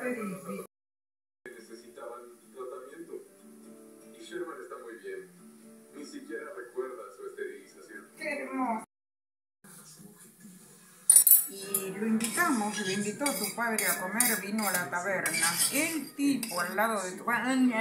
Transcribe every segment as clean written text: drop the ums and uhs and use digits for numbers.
necesitaban tratamiento. Y Sherman está muy bien. Ni siquiera recuerda su esterilización. ¡Qué hermoso! Y lo invitó su padre a comer, vino a la taberna. El tipo al lado de tu...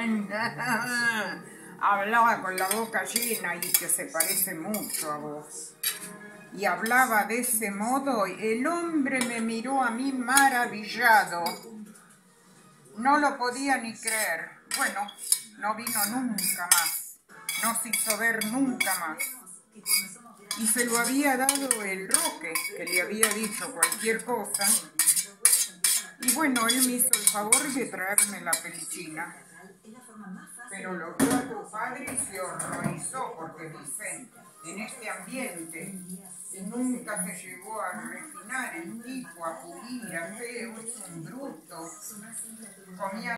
hablaba con la boca llena y que se parece mucho a vos. Y hablaba de ese modo, el hombre me miró a mí maravillado. No lo podía ni creer. Bueno, no vino nunca más. No se hizo ver nunca más. Y se lo había dado el Roque, que le había dicho cualquier cosa. Y bueno, él me hizo el favor de traerme la pelichina. Pero lo vio a tu padre y se horrorizó, porque dicen, en este ambiente, nunca se llegó a refinar el tipo, a pulir, a feo, es un bruto. Comía...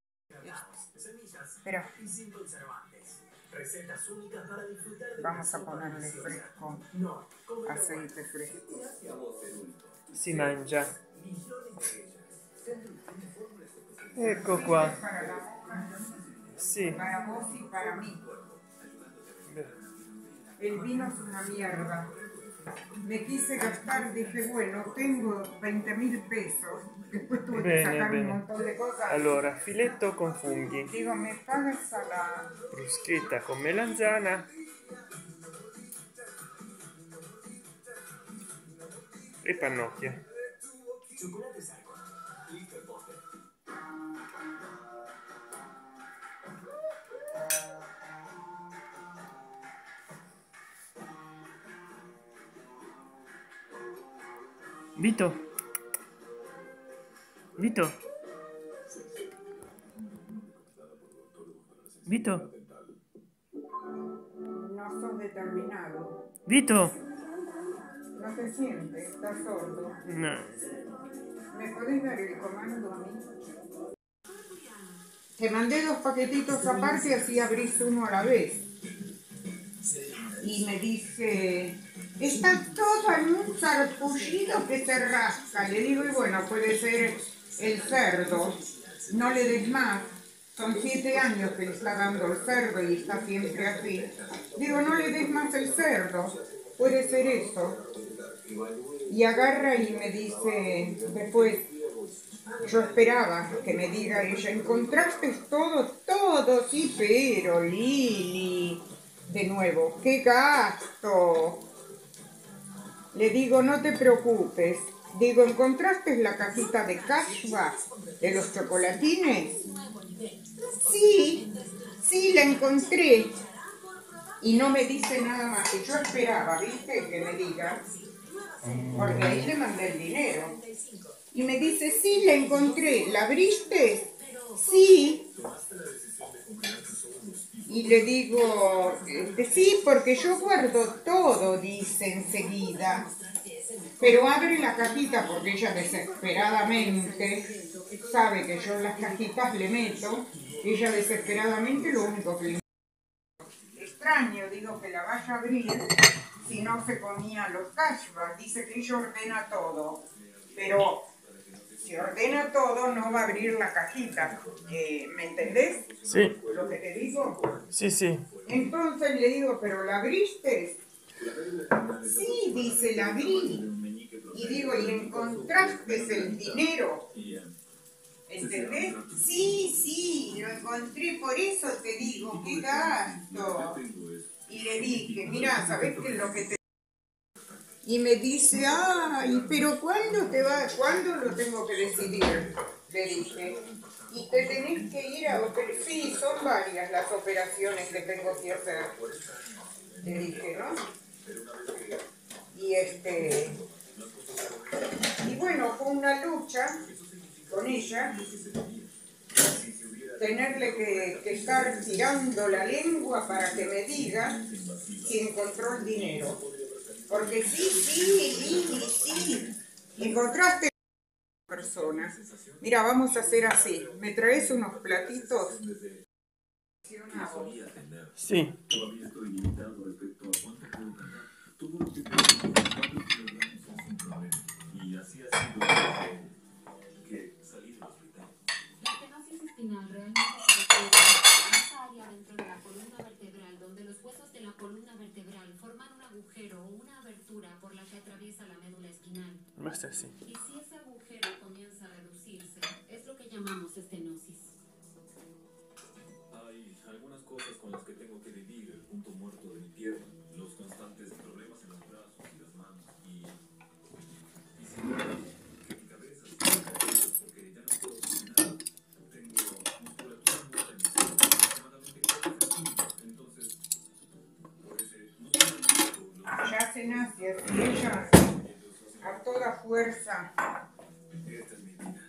Espera. Vamos a ponerle fresco, aceite fresco. Si mangia. Ecco qua. Sì. Para vos y para mí. El vino es una mierda. Me quise gastar, dije, bueno, tengo 20.000 pesos. Después tuve que sacar un montón de cosas. Allora, filetto con funghi. Digo, me pagas a la... Bruschetta con melanzana. E pannocchie. Vito? Vito? Vito? No sos determinado. Vito? No te sientes, estás sordo. No. ¿Me podés dar el comando a mí? Te mandé 2 paquetitos aparte, así abrís uno a la vez. Y me dice, está todo en un sarpullido que se rasca. Le digo, y bueno, puede ser el cerdo. No le des más. Son 7 años que le está dando el cerdo y está siempre así. Digo, no le des más el cerdo. Puede ser eso. Y agarra y me dice, después, yo esperaba que me diga ella, ¿encontraste todo? Todo, sí, pero Lili, de nuevo, ¡qué gasto! Le digo, no te preocupes. Digo, ¿encontraste la cajita de cashback de los chocolatines? Sí, sí, la encontré. Y no me dice nada más, que yo esperaba, ¿viste? Que me diga, porque ahí le mandé el dinero. Y me dice, sí, la encontré. ¿La abriste? Sí. Y le digo, sí, porque yo guardo todo, dice enseguida. Pero abre la cajita, porque ella desesperadamente sabe que yo las cajitas le meto. Ella desesperadamente lo único que le... Extraño, digo, que la vaya a abrir si no se comía los cashback. Dice que ella ordena todo, pero si ordena todo no va a abrir la cajita. ¿Me entendés? Sí. Lo que te digo. Sì, sì. Entonces le digo, ¿pero la abriste? Sí, dice, la abrí. Y digo, ¿y encontraste el dinero? ¿Entendés? Sí, sí, lo encontré, por eso te digo, qué gasto. Y le dije, mira, ¿sabés qué es lo que te... Y me dice, ay, pero ¿cuándo lo tengo que decidir? Le dije, y te tenés que ir a operar. Sí, son varias las operaciones que tengo que hacer. Le dije, ¿no? Y bueno, fue una lucha con ella, tenerle que estar tirando la lengua para que me diga si encontró el dinero. Porque sí, encontraste personas. Mira, vamos a hacer así. ¿Me traes unos platitos? Sì. abertura por la que atraviesa la médula espinal. Va a ser así. Y si ese agujero comienza a reducirse, es lo que llamamos estenosis. Hay algunas cosas con las que tengo que vivir, el punto muerto de mi pierna, los constantes problemas en los brazos y las manos, y si no, que mi cabeza se me cae porque ya no puedo caminar. Tengo musculatura muerta en mi cuerpo, aproximadamente 4 centímetros, entonces, por ese, no solamente Ya se nace así, ella a toda fuerza. esta es mi vida.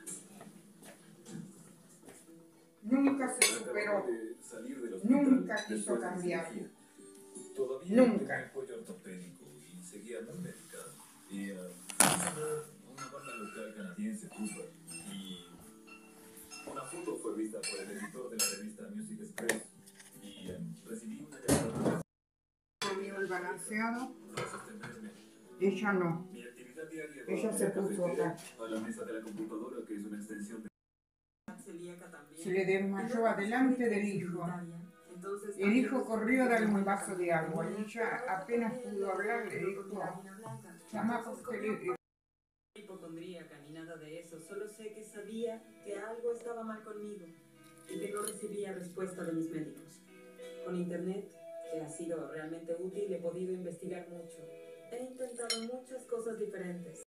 Nunca se superó. Acabo de salir del hospital Nunca quiso después de la cambiar. cirugía. Todavía Nunca. tenía el cuello ortopédico y seguía muy medicado. Y una banda local canadiense, Cooper. Y una foto fue vista por el editor de la revista Music Express. Y recibí una llamada Comió el balanceado, para sostenerme. ella no. Mi actividad diaria Ella va se de la puso cafetera acá. a la mesa de la computadora, que es una extensión de... Se le desmayó adelante del hijo. El hijo corrió a darle un vaso de agua y ella apenas pudo hablar, le dijo, chamaco, Hipocondríaca ni nada de eso, solo sé que sabía que algo estaba mal conmigo y que no recibía respuesta de mis médicos. Con internet, que ha sido realmente útil, he podido investigar mucho. He intentado muchas cosas diferentes.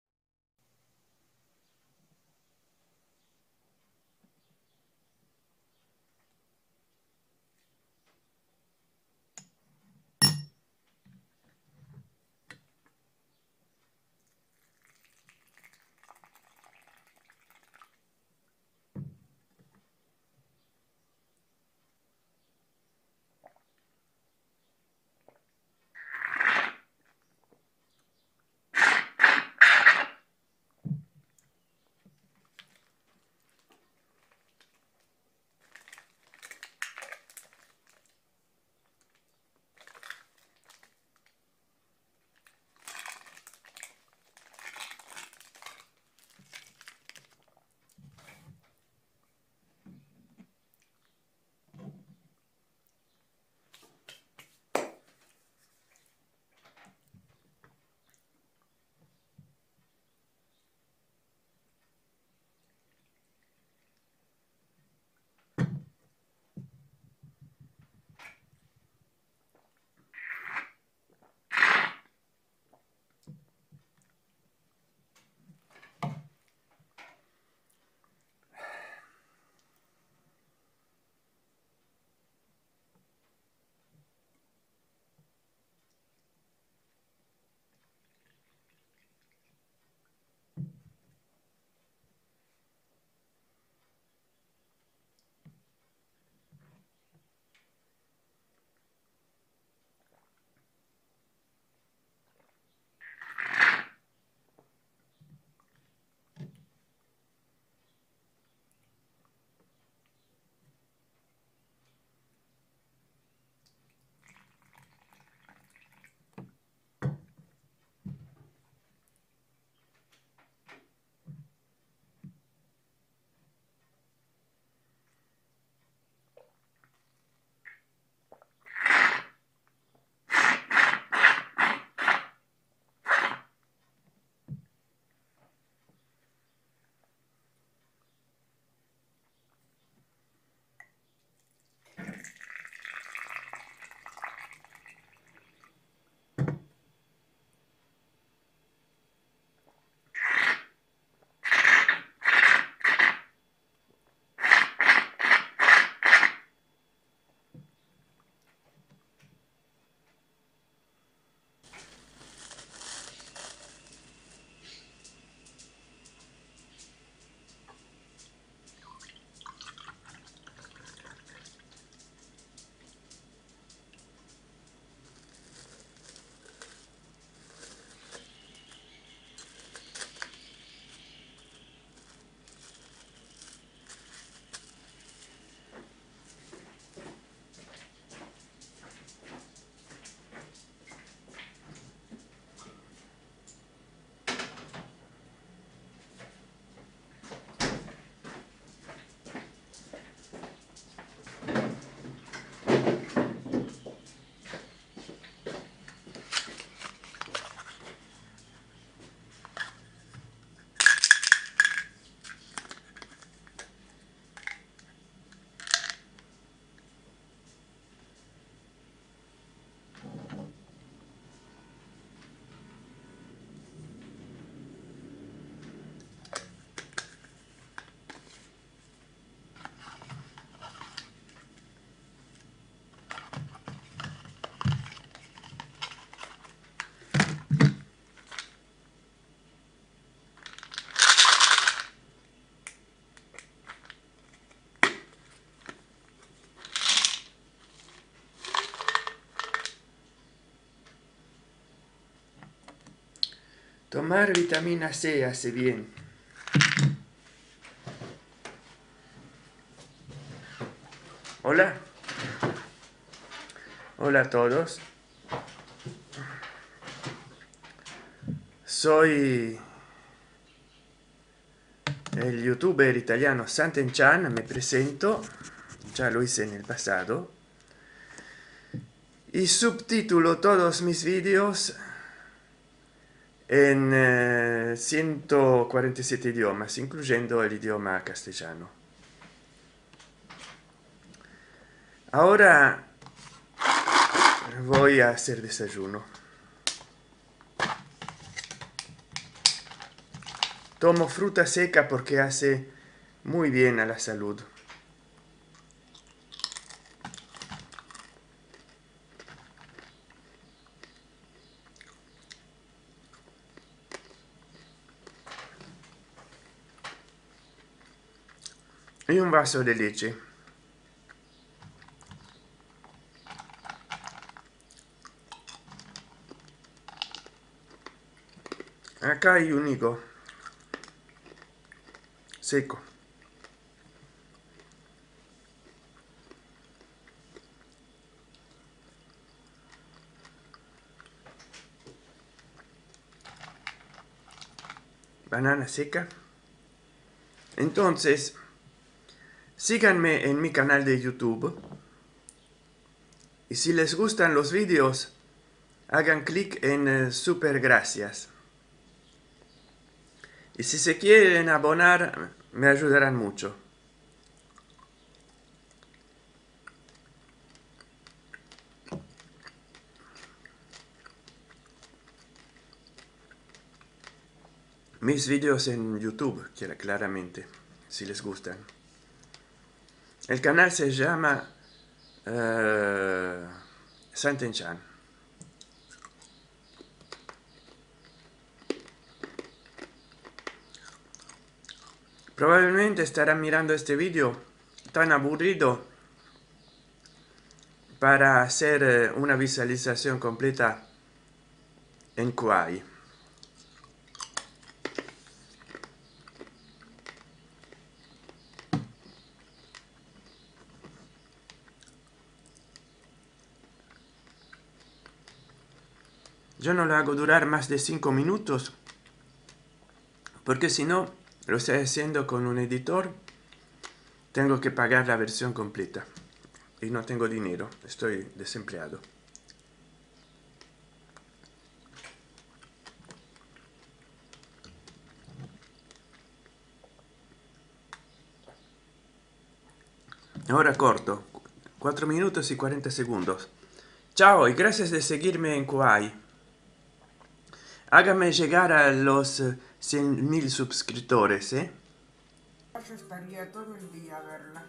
Tomar vitamina C hace bien. Hola. Hola a todos. Soy el youtuber italiano Santen Chan, me presento, ya lo hice en el pasado, y subtitulo todos mis vídeos en 147 idiomas, incluyendo el idioma castellano. Ahora voy a hacer desayuno. Tomo fruta seca porque hace muy bien a la salud. Y un vaso de leche. Acá hay un higo seco. Banana seca. Entonces, síganme en mi canal de YouTube. Y si les gustan los vídeos, hagan clic en super gracias. Y si se quieren abonar, me ayudarán mucho. Mis vídeos en YouTube, claramente, si les gustan. El canal se llama Santen Chan. Probablemente estarán mirando este vídeo tan aburrido para hacer una visualización completa en Kawaii. Yo no lo hago durar más de 5 minutos, porque si no, lo estoy haciendo con un editor, tengo que pagar la versión completa. Y no tengo dinero, estoy desempleado. Ahora corto, 4 minutos y 40 segundos. Chao y gracias de seguirme en Kawaii. Hágame llegar a los 100.000 suscriptores, ¿eh? Yo estaría todo el día a verla.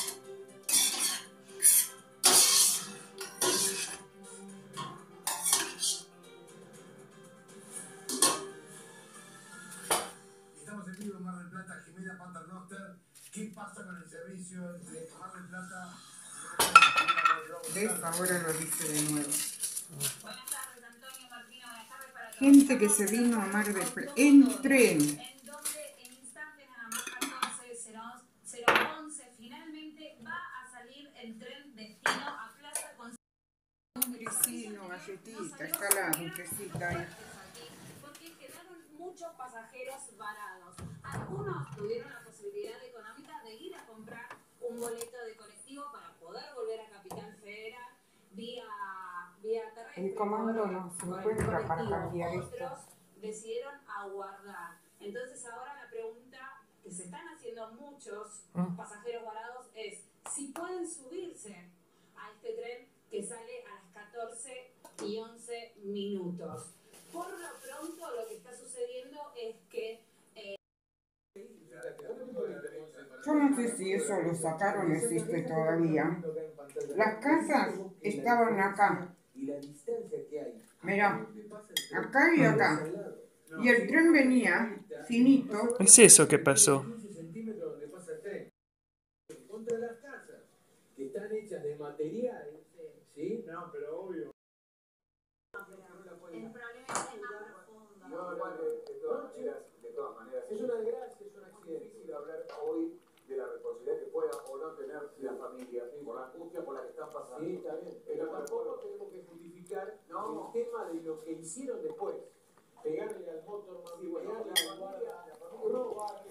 Estamos en vivo en Mar del Plata, Jimena Paternoster. ¿Qué pasa con el servicio entre Mar del Plata? ¿Ves? Ahora lo dice de nuevo. Buenas tardes, Antonio Martina. Buenas tardes para todos. Gente que se vino a Mar del Plata en tren. En donde en instantes nada más 14:011 finalmente va a salir el tren destino a Plaza Constitución. Un grisino, galletita, está la dulcecita ahí. Porque quedaron muchos pasajeros varados. Algunos tuvieron la posibilidad económica de ir a comprar un boleto de colectivo para poder volver a Capital Federal vía terrestre. El comando no se encuentra para cambiar esto. Otros decidieron aguardar. Entonces ahora la pregunta que se están haciendo muchos pasajeros varados es si pueden subirse a este tren que sale a las 14:11. Por lo pronto lo que está sucediendo es que Yo no sé si eso lo sacaron, existe todavía. Las casas estaban acá. Mirá, acá y acá. Y el tren venía finito. Es eso que pasó. Contra las casas, que están hechas de material, ¿sí? No, pero obvio. el problema es más profundo. De todas maneras, es una desgracia, es un accidente. Es difícil hablar hoy de la responsabilidad que pueda o no tener la familia, por la angustia por la que están pasando. Sí, está bien. Pero tampoco tenemos que justificar el tema de lo que hicieron después. Pegarle al motorman, sí, bueno, pegarle al guardia, robarle,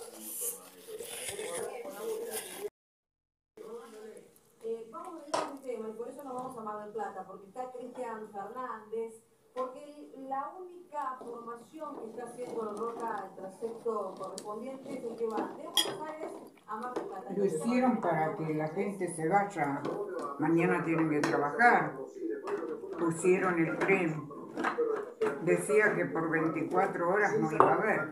vamos a dejar un tema y por eso nos vamos a Mar del Plata, porque está Cristian Fernández, porque la única formación que está haciendo el Roca, el trayecto correspondiente, es el que va de Buenos Aires a Mar del Plata. Lo hicieron para que la gente se vaya. Mañana tienen que trabajar. Pusieron el tren. Decía que por 24 horas no iba a haber.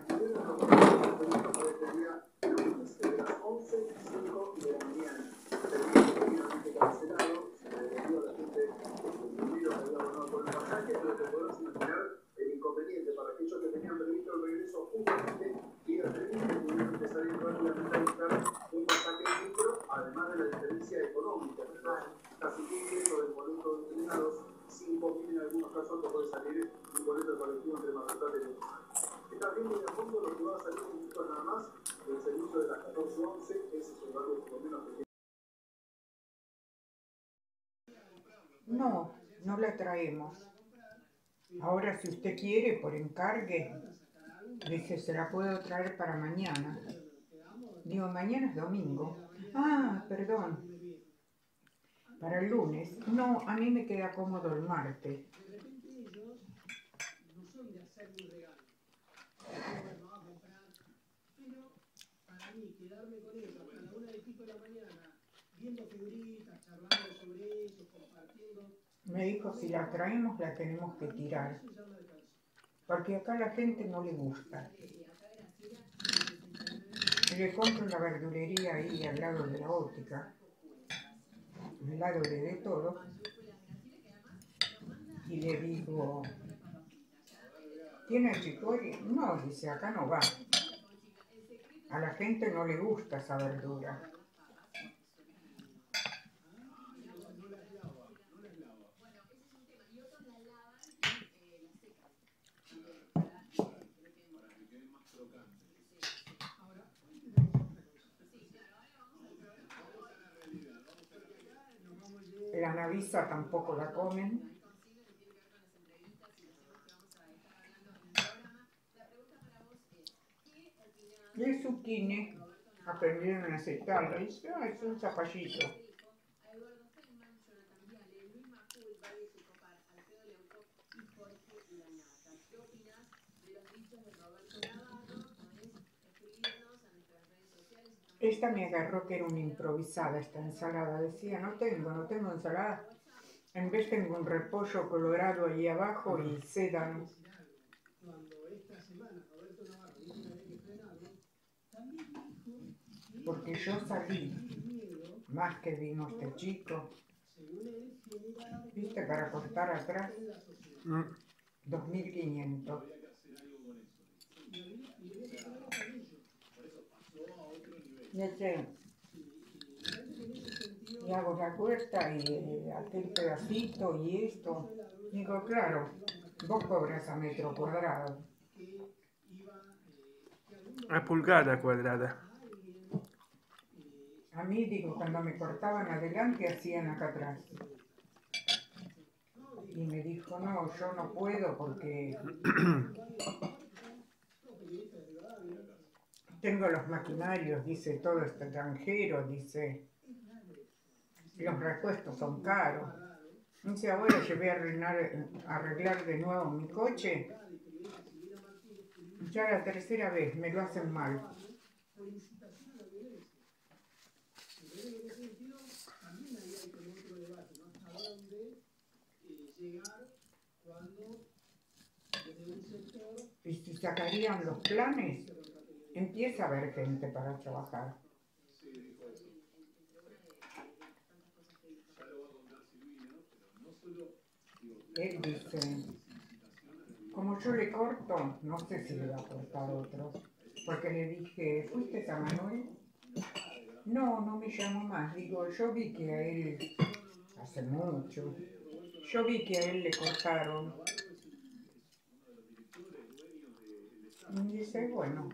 El inconveniente para aquellos que tenían previsto el regreso justamente y el tren pudieron empezar a ir rápidamente a buscar un pasaje micro, además de la diferencia económica, casi 1.000 del boleto de entrenados, 5.000 en algunos casos te puede salir un boleto de colectivo entre Mar del Plata y Buenos Aires. Está bien que de fondo lo que va a salir un poquito nada más del servicio de las 14:11, ese es el valor por lo menos que tiene. No, no la traemos. Ahora si usted quiere, por encargue, dice, se la puedo traer para mañana. Digo, mañana es domingo. Ah, perdón. Para el lunes. No, a mí me queda cómodo el martes. Me dijo, si la traemos la tenemos que tirar. Porque acá a la gente no le gusta. Le compro la verdulería ahí al lado de la óptica. Al lado de todo. Y le digo, ¿tiene chicory? No, dice, acá no va. A la gente no le gusta esa verdura. La navisa tampoco la comen. Y el zucchini aprendieron a aceptarlo. Dice, ah, es un zapallito. Esta me agarró que era una improvisada esta ensalada. Decía, no tengo ensalada. En vez tengo un repollo colorado ahí abajo y sédano. Porque yo salí, más que vino este chico, ¿viste? Para cortar atrás, 2.500. Y hago la cuesta y aquel pedacito y esto. Digo, claro, vos cobras a metro cuadrado. A pulgada cuadrada. A mí, digo, cuando me cortaban adelante, hacían acá atrás. Y me dijo, no, yo no puedo porque tengo los maquinarios, dice, todo es extranjero, dice, los repuestos son caros. Dice, ahora llevé a arreglar de nuevo mi coche. Ya la tercera vez me lo hacen mal. Y si sacarían los planes, empieza a haber gente para trabajar. Él dice, como yo le corto, no sé si le va a cortar otro. Porque le dije, ¿fuiste a Manuel? No, no me llamó más. Digo, yo vi que a él, hace mucho, yo vi que a él le cortaron. Y dice, bueno,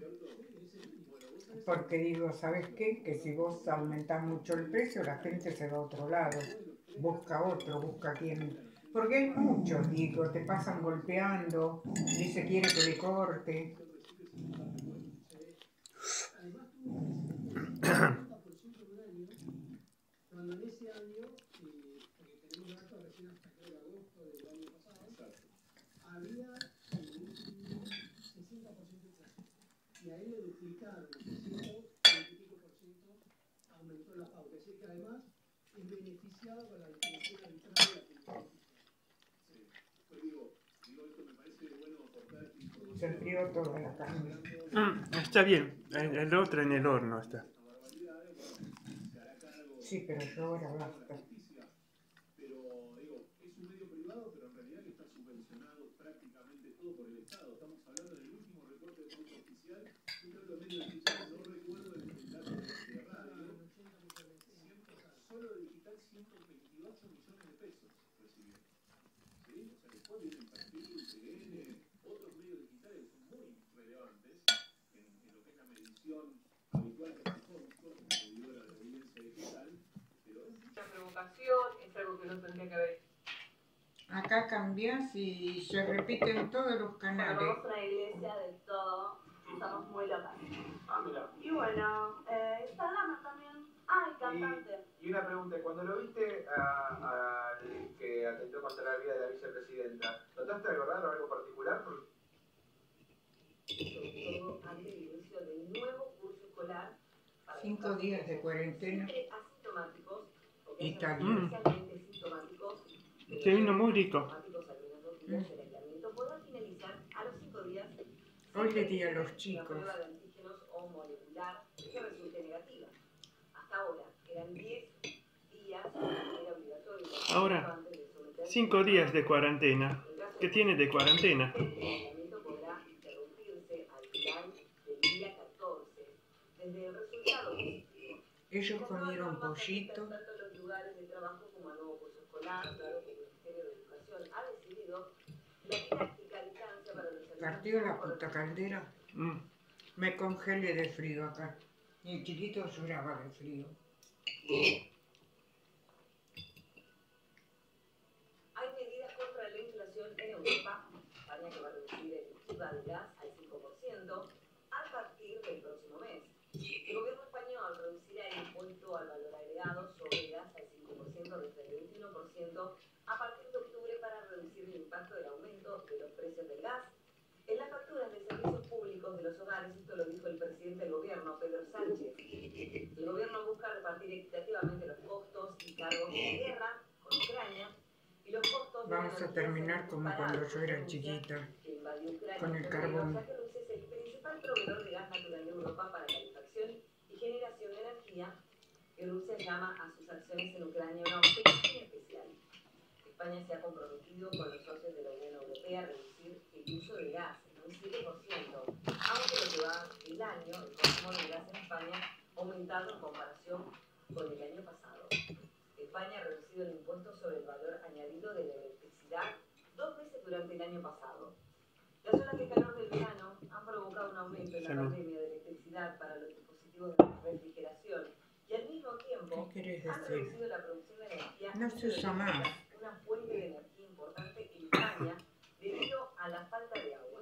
porque digo, ¿sabes qué? Que si vos aumentás mucho el precio, la gente se va a otro lado, busca otro, busca quien... Porque hay muchos, digo, te pasan golpeando, dice, quiere que le corte. Cuando en ese año, porque tenemos datos recién hasta creo de agosto del año pasado, había un 60% de clase. Y a él le duplicaron, 120% aumentó la pauta. Es decir, que además es beneficiado con la definición arbitraria de la política oficial. Sí. Pues digo, esto me parece bueno aportar información. Se enfrió toda la carne. Está bien, el otro en el horno está. Sí, pero yo ahora basta. Pero digo, es un medio privado, pero en realidad que está subvencionado prácticamente todo por el Estado. Estamos hablando del último reporte de pauta oficial. Yo creo que los medios digitales, no recuerdo el dato de radio, solo de digital 128 millones de pesos recibieron. ¿Sí? O sea, después viene el perfil, TN, otros medios digitales son muy relevantes en lo que es la medición habitual que performa como medidora de audiencia digital. Una provocación es algo que no tendría que haber. Acá cambias y se repiten todos los canales. Cuando vamos a una iglesia de todo, estamos muy locas. Ah, mira. Y bueno, Instagram también. Ah, el cantante. Y una pregunta, cuando lo viste al que atentó contra la vida de la vicepresidenta, ¿notaste algo raro, algo particular? Sobre todo antes del inicio del nuevo curso escolar. 5 días de cuarentena. Asintomáticos. Italia. Especialmente sintomáticos. Qué vino muy rico. El aislamiento podrá finalizar a los 5 días. Hoy le di a los chicos. Una prueba de antígenos o molecular que resulte negativa. Hasta ahora eran 10 días, era obligatorio. Ahora, 5 días de cuarentena. ¿Qué tiene de cuarentena? El aislamiento podrá interrumpirse al final del día 14. Desde el resultado positivo. Ellos comieron pollito. Tanto en los lugares de trabajo como el nuevo curso escolar, claro que el Ministerio de Educación ha decidido la didáctica a distancia para los alumnos. Partió la puta caldera. Me congelé de frío acá. Y el chiquito lloraba de frío. Hay medidas contra la inflación en Europa. España que va a reducir el IVA del gas al 5% a partir del próximo mes. El gobierno español reducirá el impuesto al valor agregado sobre el gas al 5% desde el 21% a partir de octubre para reducir el impacto del aumento de los precios del gas. En las facturas de servicios públicos de los hogares, esto lo dijo el presidente del gobierno, Pedro Sánchez. El gobierno busca repartir equitativamente los costos y cargos de la guerra con Ucrania y los costos de Vamos a terminar como cuando yo era chiquita, con el carbón. Rusia es el principal proveedor de gas natural de Europa para calefacción y generación de energía, y Rusia llama a sus acciones en Ucrania una operación especial. España se ha comprometido con los socios de la Unión Europea a reducir el uso de gas en un 7%, aunque lo que va del año, el consumo de gas en España ha aumentado en comparación con el año pasado. España ha reducido el impuesto sobre el valor añadido de la electricidad 2 veces durante el año pasado. Las olas de calor del verano han provocado un aumento en la pandemia de electricidad para los dispositivos de refrigeración y al mismo tiempo han reducido la producción de energía. No se usa más. Una fuente de energía importante en España debido a la falta de agua.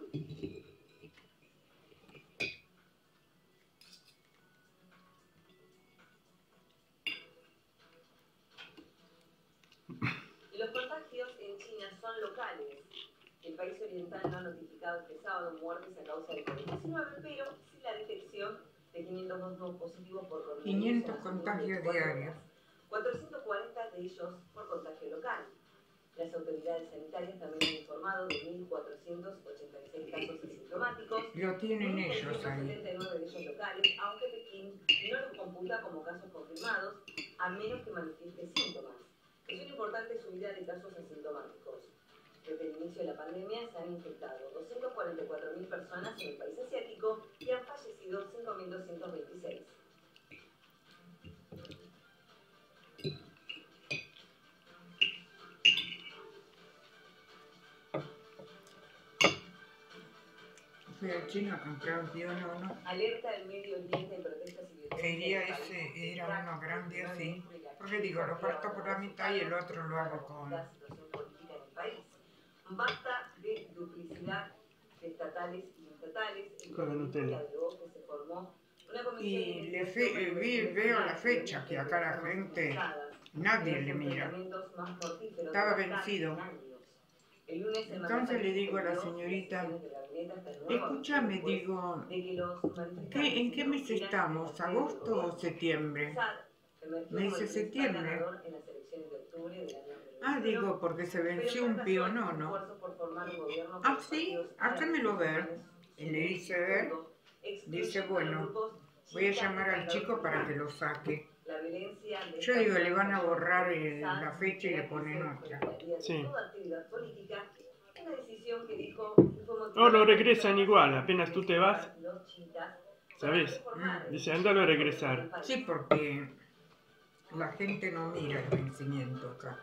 Y los contagios en China son locales. El país oriental no ha notificado este sábado muertes a causa de COVID-19, pero sí la detección de 502 nuevos positivos por coronavirus. 500 contagios diarios. 440 de ellos por contagio local. Las autoridades sanitarias también han informado de 1.486 casos asintomáticos. Lo tienen ellos ahí. 79 de ellos locales, aunque Pekín no los computa como casos confirmados, a menos que manifieste síntomas. Es una importante subida de casos asintomáticos. Desde el inicio de la pandemia se han infectado 244.000 personas en el país asiático y han fallecido 5.226. fui al chino a comprar un pionono. Alerta del Medio Oriente en protestas y violencia. El día ese era uno grande así, porque digo, lo parto por la mitad y el otro lo hago con... La situación política en el país. Basta de duplicidad de estatales y no estatales. Con la Nutella. Agregó que se formó una comisión Y de veo la fecha que acá la gente, nadie le mira. Estaba vencido. Entonces le digo a la señorita, escúchame, digo, ¿en qué mes estamos? ¿Agosto o septiembre? Me dice septiembre. Ah, digo, porque se venció un pionono. Ah, sí, hácemelo ver. Y le hice ver. Dice, bueno, voy a llamar al chico para que lo saque. Yo digo, le van a borrar la fecha y le ponen otra. Sí. No, lo regresan igual, apenas tú te vas, ¿sabes? Dice, ándalo a regresar. Sí, porque la gente no mira el vencimiento acá.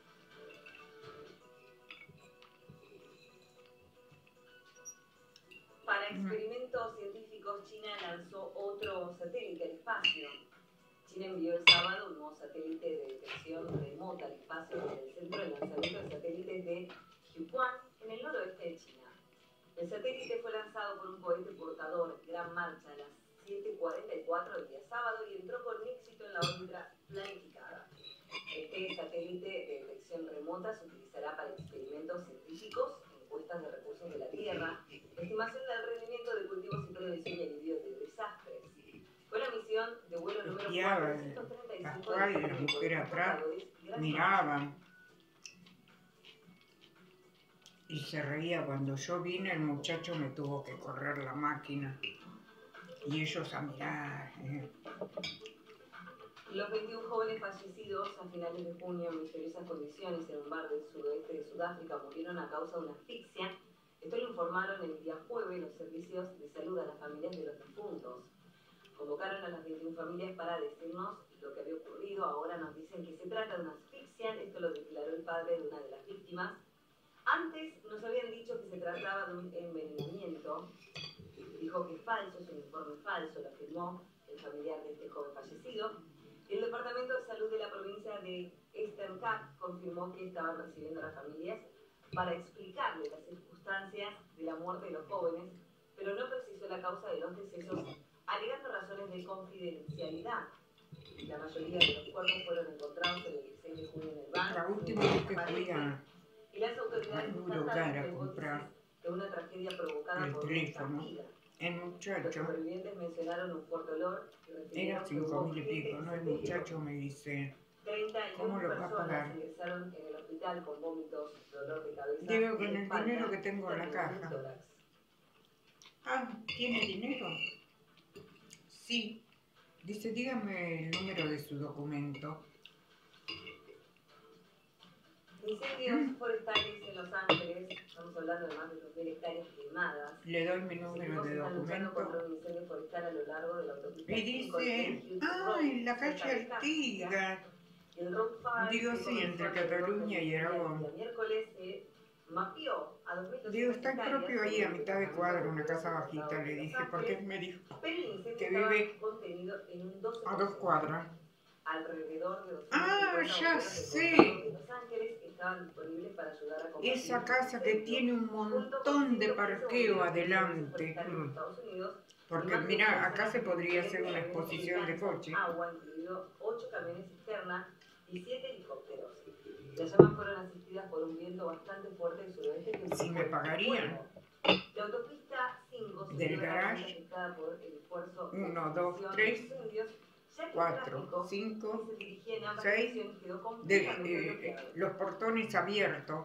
Para experimentos científicos, China lanzó otro satélite al espacio. China envió el sábado un nuevo satélite de detección remota al espacio desde el centro de lanzamiento de satélites de Jiuquan, en el noroeste de China. El satélite fue lanzado por un cohete portador Gran Marcha a las 7:44 del día sábado y entró con éxito en la órbita planificada. Este satélite de detección remota se utilizará para experimentos científicos, encuestas de recursos de la Tierra, estimación del rendimiento de cultivos y prevención y alivio de desastres. Fue la misión de vuelo número 435 Pascual y la mujer atrás miraban y se reía. Cuando yo vine, el muchacho me tuvo que correr la máquina y ellos a mirar. Los 21 jóvenes fallecidos a finales de junio en misteriosas condiciones en un bar del sudoeste de Sudáfrica murieron a causa de una asfixia. Esto lo informaron el día jueves los servicios de salud a las familias de los difuntos. Convocaron a las 21 familias para decirnos lo que había ocurrido. Ahora nos dicen que se trata de una asfixia. Esto lo declaró el padre de una de las víctimas. Antes nos habían dicho que se trataba de un envenenamiento. Dijo que es falso, es un informe falso, lo afirmó el familiar de este joven fallecido. El Departamento de Salud de la provincia de Eastern Cape confirmó que estaban recibiendo a las familias para explicarles las circunstancias de la muerte de los jóvenes, pero no precisó la causa de los decesos, alegando razones de confidencialidad. La mayoría de los cuerpos fueron encontrados el 16 de junio en el bar. La última vez que fui y las autoridades a comprar de una tragedia provocada el por teléfono, una el Los muchacho supervivientes mencionaron un fuerte olor y era 5.000 y pico, ¿no? El muchacho me dice, ¿cómo lo va a pagar? Ingresaron en el hospital con vómitos, dolor de cabeza. Digo, con el dinero que tengo en la caja. Ah, ¿tiene dinero? Sí. Dice, dígame el número de su documento. Incendios forestales en Los Ángeles, estamos hablando de más de 2.000 hectáreas quemadas. Le doy mi número de documento. Contra un incendio forestal a lo largo de la autopista. Y dice, en la calle Artigas. Digo, sí, entre Cataluña y Aragón. El miércoles se mapeó a 2.200 Digo, está propio ahí a mitad de cuadra, una casa bajita, le dije, porque él me dijo que vive a 2 cuadras. Alrededor de 250 Ah, ya sé. de Los Ángeles estaban disponibles para ayudar a combatir Esa casa que tiene un montón de parqueo adelante. Porque mira, acá se podría hacer una exposición de coche. Agua, incluido 8 camiones cisterna y 7 helicópteros. Las llamas fueron asistidas por un viento bastante fuerte del suroeste que Si me pagarían. La autopista 5 Del garage, por el esfuerzo 1, 2, 3, 4, 5, 6, los portones abiertos.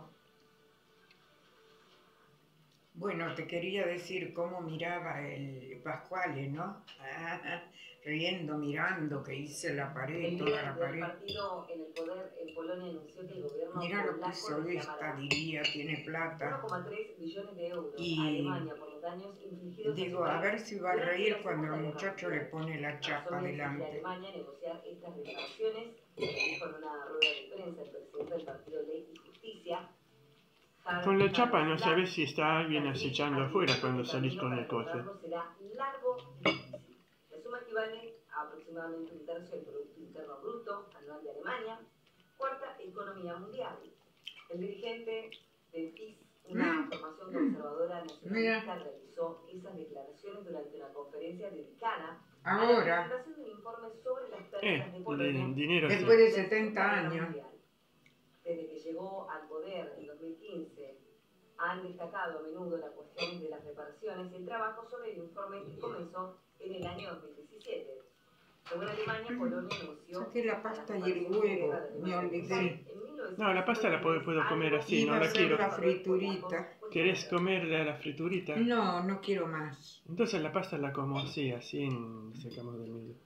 Bueno, te quería decir cómo miraba el Pascuale, ¿no? Riendo, mirando, que hice la pared, toda la pared. El partido en el poder en Polonia anunció que el gobierno mira lo que hizo esta, diría, tiene plata. 1,3 billones de euros y a Alemania por los daños infligidos. Digo, a ver si va a reír cuando el muchacho le pone la chapa delante. Alemania negociar estas reparaciones, dijo en una rueda de prensa el presidente del partido Ley y Justicia. Con la chapa no sabes si está alguien acechando afuera cuando salís con el coche. Será largo y difícil. La suma equivale a aproximadamente un tercio del Producto Interno Bruto anual de Alemania, cuarta economía mundial. El dirigente del PiS, una formación conservadora nacionalista, realizó esas declaraciones durante una conferencia dedicada a la presentación de un informe sobre las pérdidas de Polonia dinero después de 70 años. Desde que llegó al poder en 2015, han destacado a menudo la cuestión de las reparaciones y el trabajo sobre el informe que comenzó en el año 2017. Según Alemania, Polonia anunció... Saqué la pasta y el huevo, me olvidé. No, la pasta la puedo comer así, no la quiero. La friturita. ¿Querés comerla la friturita? No, no quiero más. Entonces la pasta la como así sacamos del medio.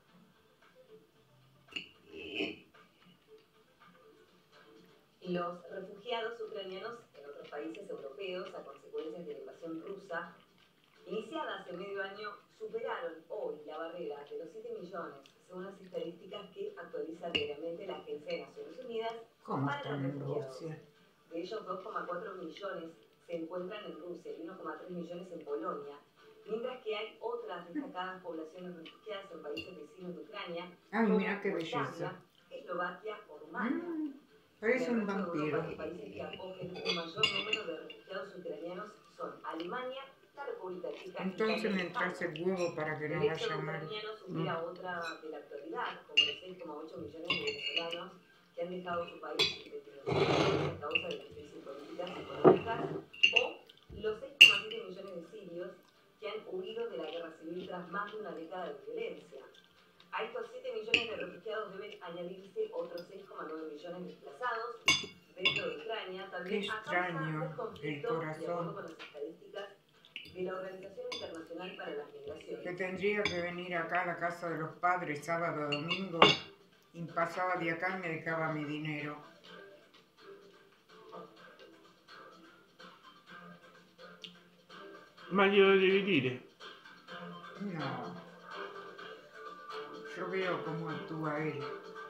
Los refugiados ucranianos en otros países europeos a consecuencia de la invasión rusa, iniciada hace medio año, superaron hoy la barrera de los 7 millones, según las estadísticas que actualiza diariamente la Agencia de Naciones Unidas para los refugiados. De ellos, 2,4 millones se encuentran en Rusia y 1,3 millones en Polonia, mientras que hay otras destacadas poblaciones refugiadas en países vecinos de Ucrania, como Moldavia, Eslovaquia o Rumania. Parece un vampiro. Los países que acogen un mayor número de refugiados ucranianos son Alemania, la República Checa. Entonces me traes el huevo para que no vaya mal. Ucraniano supera otra de la actualidad, como los 6,8 millones de venezolanos que han dejado su país definitivamente a causa de las crisis políticas y económicas, o los 6,7 millones de sirios que han huido de la guerra civil tras más de una década de violencia. A estos 7 millones de refugiados deben añadirse otros 6,9 millones desplazados dentro de Ucrania, también a causa del conflicto, de acuerdo con las estadísticas de la Organización Internacional para las Migraciones. Que tendría que venir acá a la casa de los padres sábado o domingo y pasaba de acá y me dejaba mi dinero. Ma glielo devi dire? No. Yo veo cómo actúa él.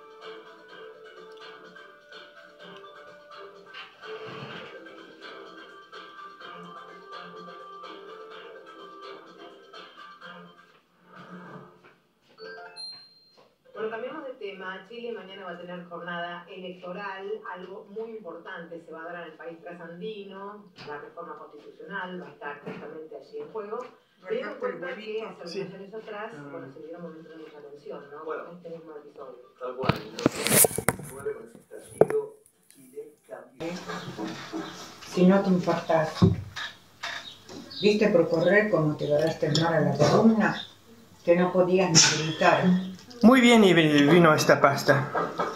Bueno, cambiamos de tema. Chile mañana va a tener jornada electoral, algo muy importante se va a dar en el país trasandino, la reforma constitucional va a estar justamente allí en juego. Teniendo en cuenta que hace algunos años atrás, bueno, se dieron momentos de mucha tensión, ¿no? Bueno, con este mismo episodio. Tal cual, en 2019 con ese estallido, Chile cambió. Si no te importas, ¿viste por correr cómo te agarraste mal a la columna? Que no podías ni gritar. Muy bien y vino esta pasta.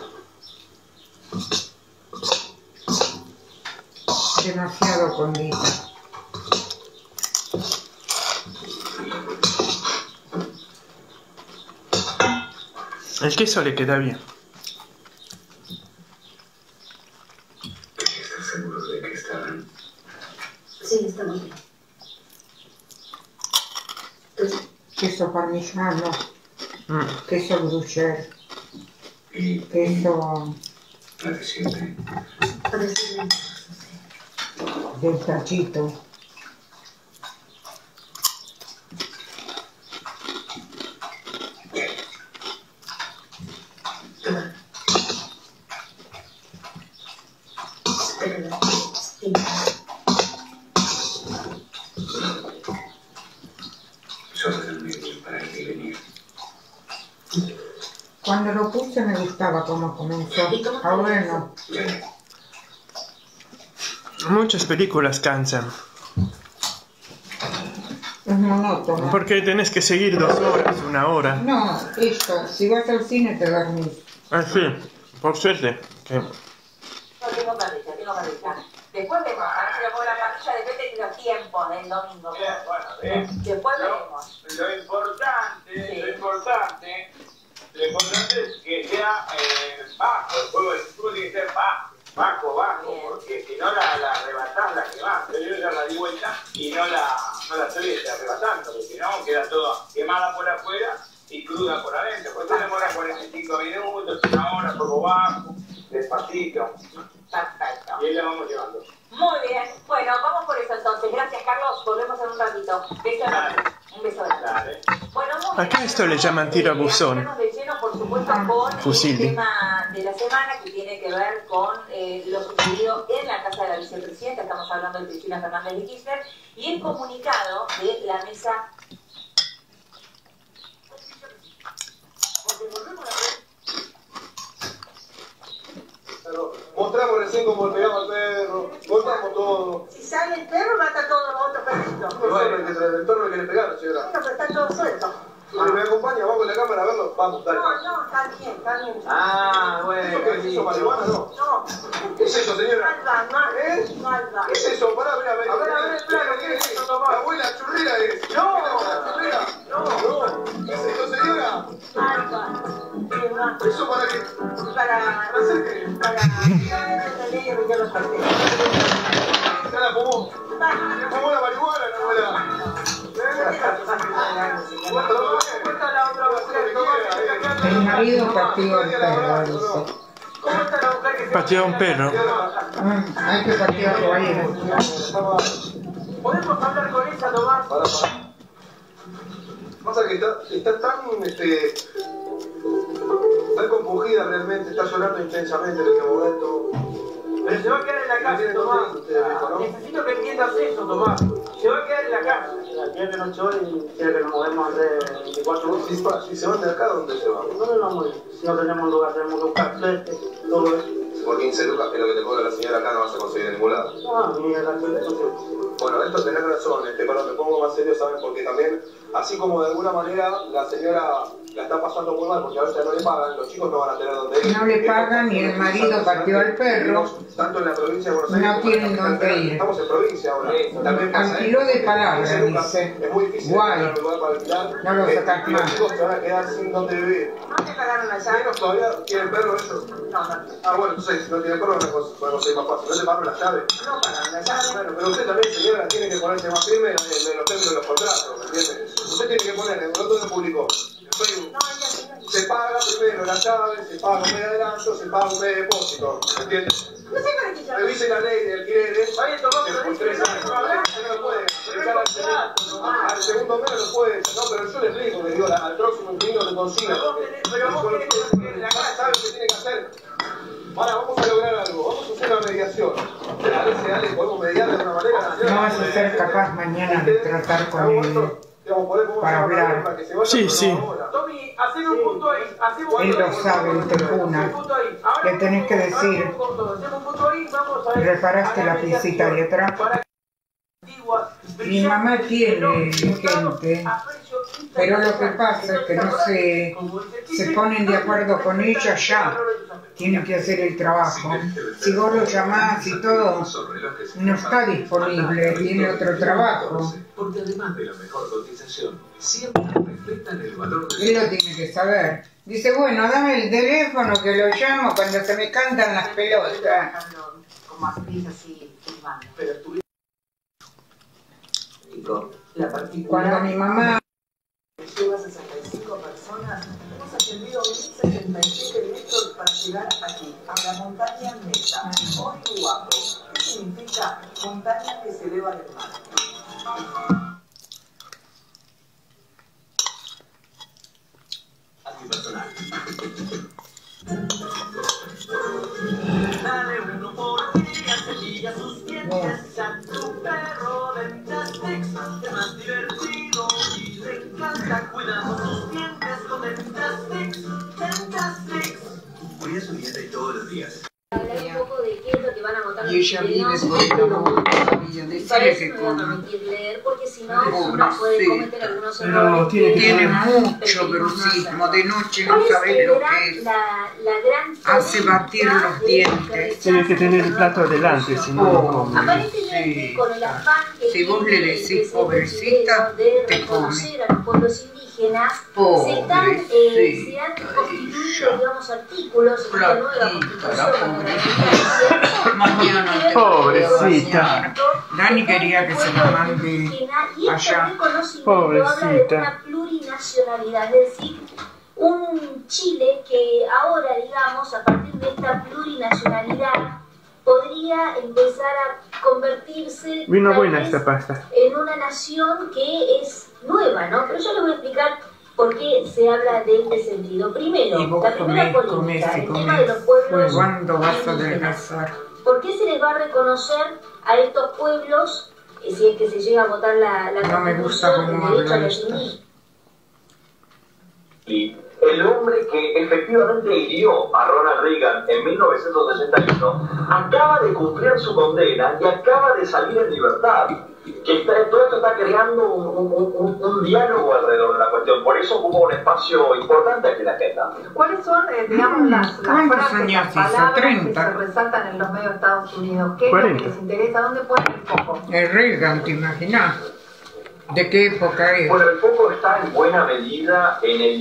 Demasiado condita. El queso le queda bien. ¿Estás seguro de que está bien? Sí, está muy bien. Queso parmigiano, queso gruyère, queso del tachito. Cuando lo puse me gustaba cómo comenzó, ahora no. Muchas películas cansan. Es monótono. Porque tenés que seguir 2 horas, 1 hora. No, esto, si vas al cine te dormís. Ah, sí, por suerte. Que... No tengo parrilla, tengo parrilla. Después vemos, a ver si lo pongo la parrilla, depende de los tiempos del domingo. Después veremos. Lo importante es que sea bajo, el juego del fútbol tiene que ser bajo, porque si no la arrebatás, la quemás. Yo ya la di vuelta y no la estoy arrebatando, porque si no queda toda quemada por afuera y cruda por adentro. Pues esto demora 45 minutos, 1 hora, todo bajo, despacito. Perfecto. Y ahí la vamos llevando. Muy bien. Listo. Beso grande. Un beso grande. Bueno, Acá esto le llaman tiro a buzón. de lleno, por supuesto, con Fusilli. el tema de la semana que tiene que ver con lo sucedido en la casa de la vicepresidenta. Estamos hablando de Cristina Fernández de Kirchner y el comunicado de la mesa. Mostramos recién cómo le pegamos al perro, mostramos todo. Si sale el perro, mata a todos los otros perritos. Bueno, el perro que le pegaron, señora. Bueno, pero está todo suelto. ¿Me acompaña? ¿Vamos con la cámara a verlo? Vamos, dale. No, está bien, está bien. Ah, bueno. ¿Qué es eso, marihuana? No. ¿Qué es eso, señora? Malva. ¿Qué es eso? Pará, mira, ver el plano. ¿Qué es eso, Tomás? La abuela churrera es. No. ¿Qué es eso, señora? Malva. ¿Eso para qué? Para ¿Ya la fumó? ¿Le fumó la marihuana, la abuela? El marido pateó al perro, dice. Pateó a un perro. Hay que patearlo ahí. ¿Podemos hablar con ella, Tomás? Para. Pasa que está tan compungida realmente, está llorando intensamente en este momento. Pero se va a quedar en la casa, Tomás. Necesito que entiendas eso, Tomás. Se va a quedar en la casa. Quiere que no llore y quiere que nos movemos de 24 horas. Si se van de acá, ¿dónde se van? No nos vamos a ir. Si no tenemos lugar, tenemos que buscar flete, todo eso. Por 15 lucas, que es lo que te cobra la señora acá, no vas a conseguir en ningún lado. No, ni en la flete, no sé. Bueno, esto tenés razón, pero me pongo más serio, ¿saben? Porque también, así como de alguna manera la señora la está pasando muy mal porque a veces no le pagan, los chicos no van a tener dónde ir. No le pagan y el marido pateó al perro. Tanto en la provincia de Buenos Aires no tienen dónde ir. Estamos en provincia ahora. También pasa, Alquiló de palabra, dice. Es muy difícil Guay. encontrar un lugar para alquilar. No lo sacas Y los más. chicos se van a quedar sin dónde vivir. ¿No te pagaron allá? ¿Menos todavía tienen perro ellos? No. Ah, bueno, entonces si no tienen perro podemos conseguir más fácil. ¿No te pagaron la llave? No pagaron la llave. Bueno, pero usted también, señora, tiene que ponerse más firme en los términos de los contratos, ¿me entiende? Usted tiene que poner, en todo el público, en Facebook, se paga primero la llave, se paga un mes de adelanto, se paga un mes de depósito, ¿me entiende? No sé para qué llave. Revise la ley de alquileres, que por 3 años, usted no lo puede dejar al segundo mes, no lo puede, no, pero yo le explico, le digo, al próximo inquilino le consiga, pero vos querés que la casa sabe lo que tiene que hacer. Ahora vamos a lograr algo, vamos a hacer una mediación. Dale, podemos mediar de alguna manera. No vas a ser capaz mañana de tratar con él para hablar. Sí. Tommy, haceme un punto ahí. Él lo sabe, el tejuna. Le tenés que decir, reparaste la piscita de atrás. Mi mamá tiene gente, pero lo que pasa es que no se ponen de acuerdo con ella ya. Tienen que hacer el trabajo. Si vos lo llamás y todo, no está disponible, tiene otro trabajo. Porque además de la mejor cotización, siempre respetan el valor de... Él lo tiene que saber. Dice, bueno, dame el teléfono que lo llamo cuando se me cantan las pelotas. Como actriz así, filmando. Pero estuvieron... La particular... Cuando mi mamá... Lleva 65 personas, hemos ascendido 1077 metros para llegar aquí, a la montaña Meta, Orihuaco. ¿Qué significa? Montaña que se eleva del mar. Antipersonal. Dale uno por día, cepilla sus dientes, ya tu perro Dentastix es más divertido y le encanta cuidando sus dientes con Dentastix. Cuida su diente todos los días. Hablar un poco de qué es lo que van a votar los Y ella vive chilenos. por el amor, decirle Para eso que me voy a come. permitir leer, porque si no, uno puede cometer algunos Pero errores. tiene mucho brucismo, de noche no sabés lo que es. La gran Hace batir los dientes. Tiene que tener el plato delante, si no lo come. Aparentemente, con el afán que Si vos le tiene decís el presidente pobrecita, chileno de te come. reconocer a los pueblos indígenas, se han constituido, digamos, artículos en esta nueva constitución de la democracia. Mañana te Pobrecita. Dani quería que se la mande allá. Habla de una plurinacionalidad, es decir, un Chile que ahora, digamos, a partir de esta plurinacionalidad, podría empezar a convertirse Vino tal buena vez esta pasta. en una nación que es nueva, ¿no? Pero yo les voy a explicar por qué se habla de este sentido. Primero, Y vos la primera comés, polémica, el tema comés. de los pueblos ¿Cuándo vas a indígenas. adelgazar? ¿Por qué se les va a reconocer a estos pueblos, si es que se llega a votar la No me gusta Constitución, cómo el derecho a habla los esto. indígenas? Y el hombre que efectivamente hirió a Ronald Reagan en 1961 acaba de cumplir su condena y acaba de salir en libertad. Todo esto está creando un diálogo alrededor de la cuestión. Por eso hubo un espacio importante aquí en la agenda. ¿Cuánles son, digamos, las ¿Cuántos frases, años las hizo? palabras 30. que se resaltan en los medios de Estados Unidos? ¿Qué es lo 40. que les interesa? ¿Dónde ponen el foco? El Reagan, ¿te imaginas? ¿De qué época es? Bueno, el foco está en buena medida en el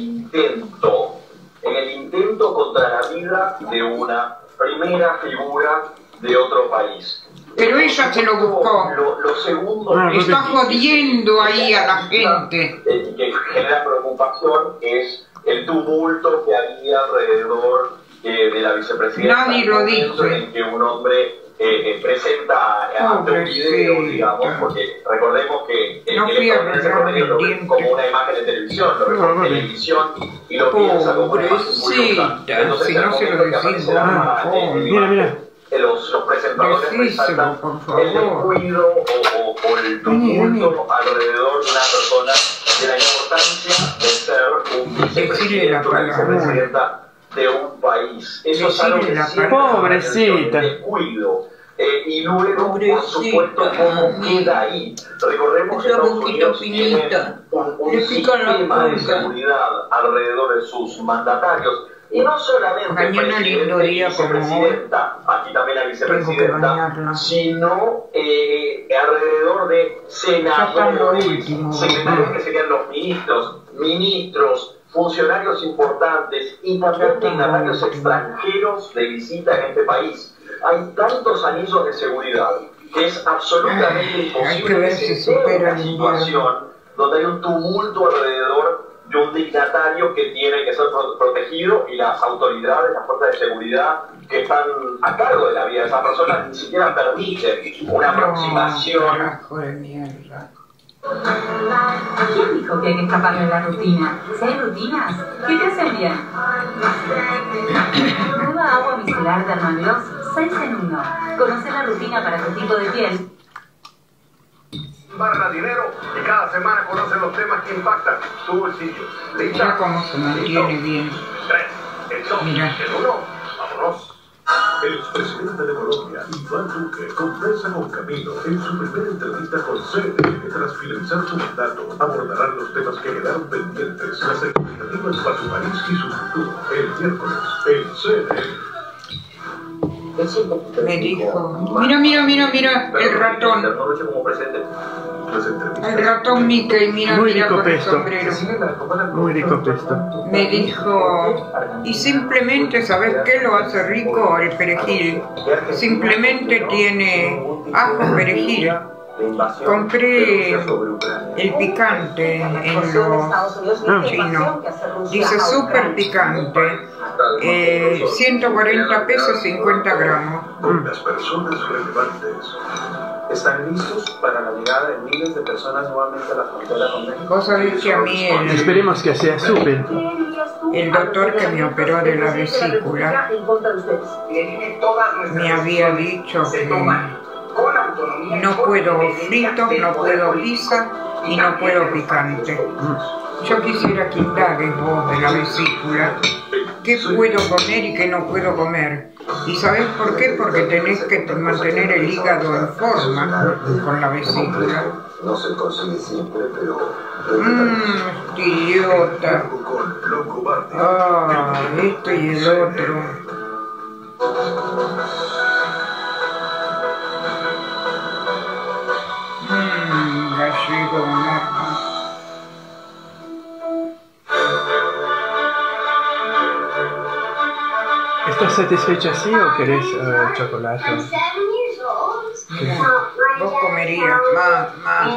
intento contra la vida de una primera figura de otro país. Pero ella se lo buscó. Lo segundo Está jodiendo ahí a la gente. que genera preocupación es el tumulto que había alrededor de la vicepresidenta. Nadie lo En el momento dice. en que un hombre presenta ante un video, digamos, porque recordemos que No fui a arreglarme el diente. como una imagen de televisión, lo ve por televisión y lo piensa como una imagen curiosa. Entonces, si en el no se lo momento que decís aparece la vos, imagen, Mira, mira. los presentadores resaltan el descuido o el tumulto alrededor de una persona, de la importancia de ser un vicepresidente o una vicepresidenta de un país. Eso es algo que siempre Pobrecita. el descuido. Y luego, por supuesto, cómo queda ahí. Recordemos que Estados Unidos tiene un sistema de seguridad alrededor de sus mandatarios. Y no solamente Mañana lindo día como hoy. vicepresidenta, aquí también la vicepresidenta, sino alrededor de senadores, secretarios que serían los ministros, funcionarios importantes y también dignatarios extranjeros de visita en este país. Hay tantos anillos de seguridad que es absolutamente imposible que se dé una situación donde hay un tumulto alrededor de un dignatario que tiene que ser protegido y las autoridades, las fuerzas de seguridad que están a cargo de la vida de esa persona ni siquiera permiten una aproximación. Carajo de mierda. ¿Quién dijo que hay que escapar de la rutina? Si hay rutinas, ¿qué te hacen bien? Nueva agua micelar Dermagloss 6 en 1. Conoce la rutina para tu tipo de piel. Barra dinero y cada semana conoce los temas que impactan tu bolsillo. Mira cómo se mantiene bien. 3, el 2, Mira. el 1, vámonos. El expresidente de Colombia, Iván Duque, conversa con Camilo en su primera entrevista con CNN. Tras finalizar su mandato, abordarán los temas que quedaron pendientes, las expectativas para su país y su futuro. El miércoles, en CNN. Me dijo, mira, el ratón. El ratón Mickey, mira Muy con rico el pesto. sombrero. Muy rico pesto. Me dijo, y simplemente, ¿sabes qué lo hace rico? El perejil. Simplemente tiene ajo, perejil. Compré el picante en los chinos. Dice súper picante. 140 pesos, 50 gramos. Con las personas relevantes. ¿Están listos para la llegada de miles de personas nuevamente a la frontera con México? Vos sabés que a mí Esperemos que sea súper. el doctor que me operó de la vesícula me había dicho que no puedo fritos, no puedo pizza y no puedo picante. Yo quisiera que indagues vos de la vesícula qué puedo comer y qué no puedo comer. ¿Y sabés por qué? Porque tenés que mantener el hígado en forma con la vesícula. No se consigue siempre, pero... Este idiota. Ah, esto y el otro. Gallego de marca. ¿Estás satisfecha así o querés chocolate? Vos comerías más.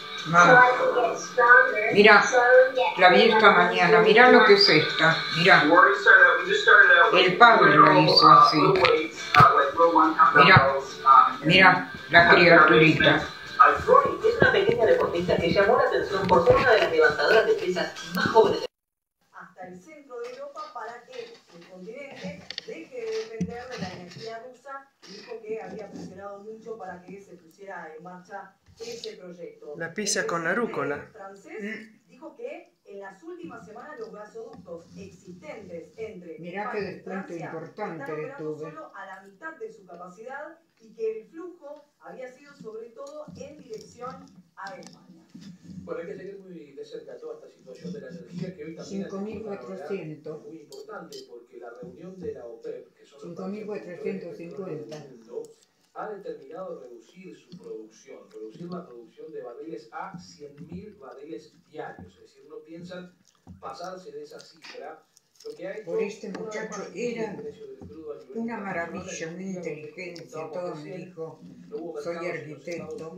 Mira, la vi esta mañana. Mira lo que es esta. Mira. El padre la hizo así. Mira la criaturita. Roy es una pequeña deportista que llamó la atención por ser una de las levantadoras de pesas más jóvenes hasta el centro de Europa para que el continente deje de depender de la energía rusa. Dijo que había presionado mucho para que se pusiera en marcha ese proyecto. La pizza con la rúcula. El francés dijo que en las últimas semanas los gasoductos existentes entre Mirá qué descuento importante estaban operando tuve. solo a la mitad de su capacidad y que el flujo había sido sobre todo en dirección a España. Bueno, hay que seguir muy de cerca toda esta situación de la energía que hoy también 5.400. muy importante porque la reunión de la OPEP, que son 5.450. ha determinado reducir su producción, reducir la producción de barriles a 100.000 barriles diarios, es decir, no piensan pasarse de esa cifra. Lo que ha hecho Por este muchacho era una maravilla, una inteligencia, todo me dijo, soy arquitecto.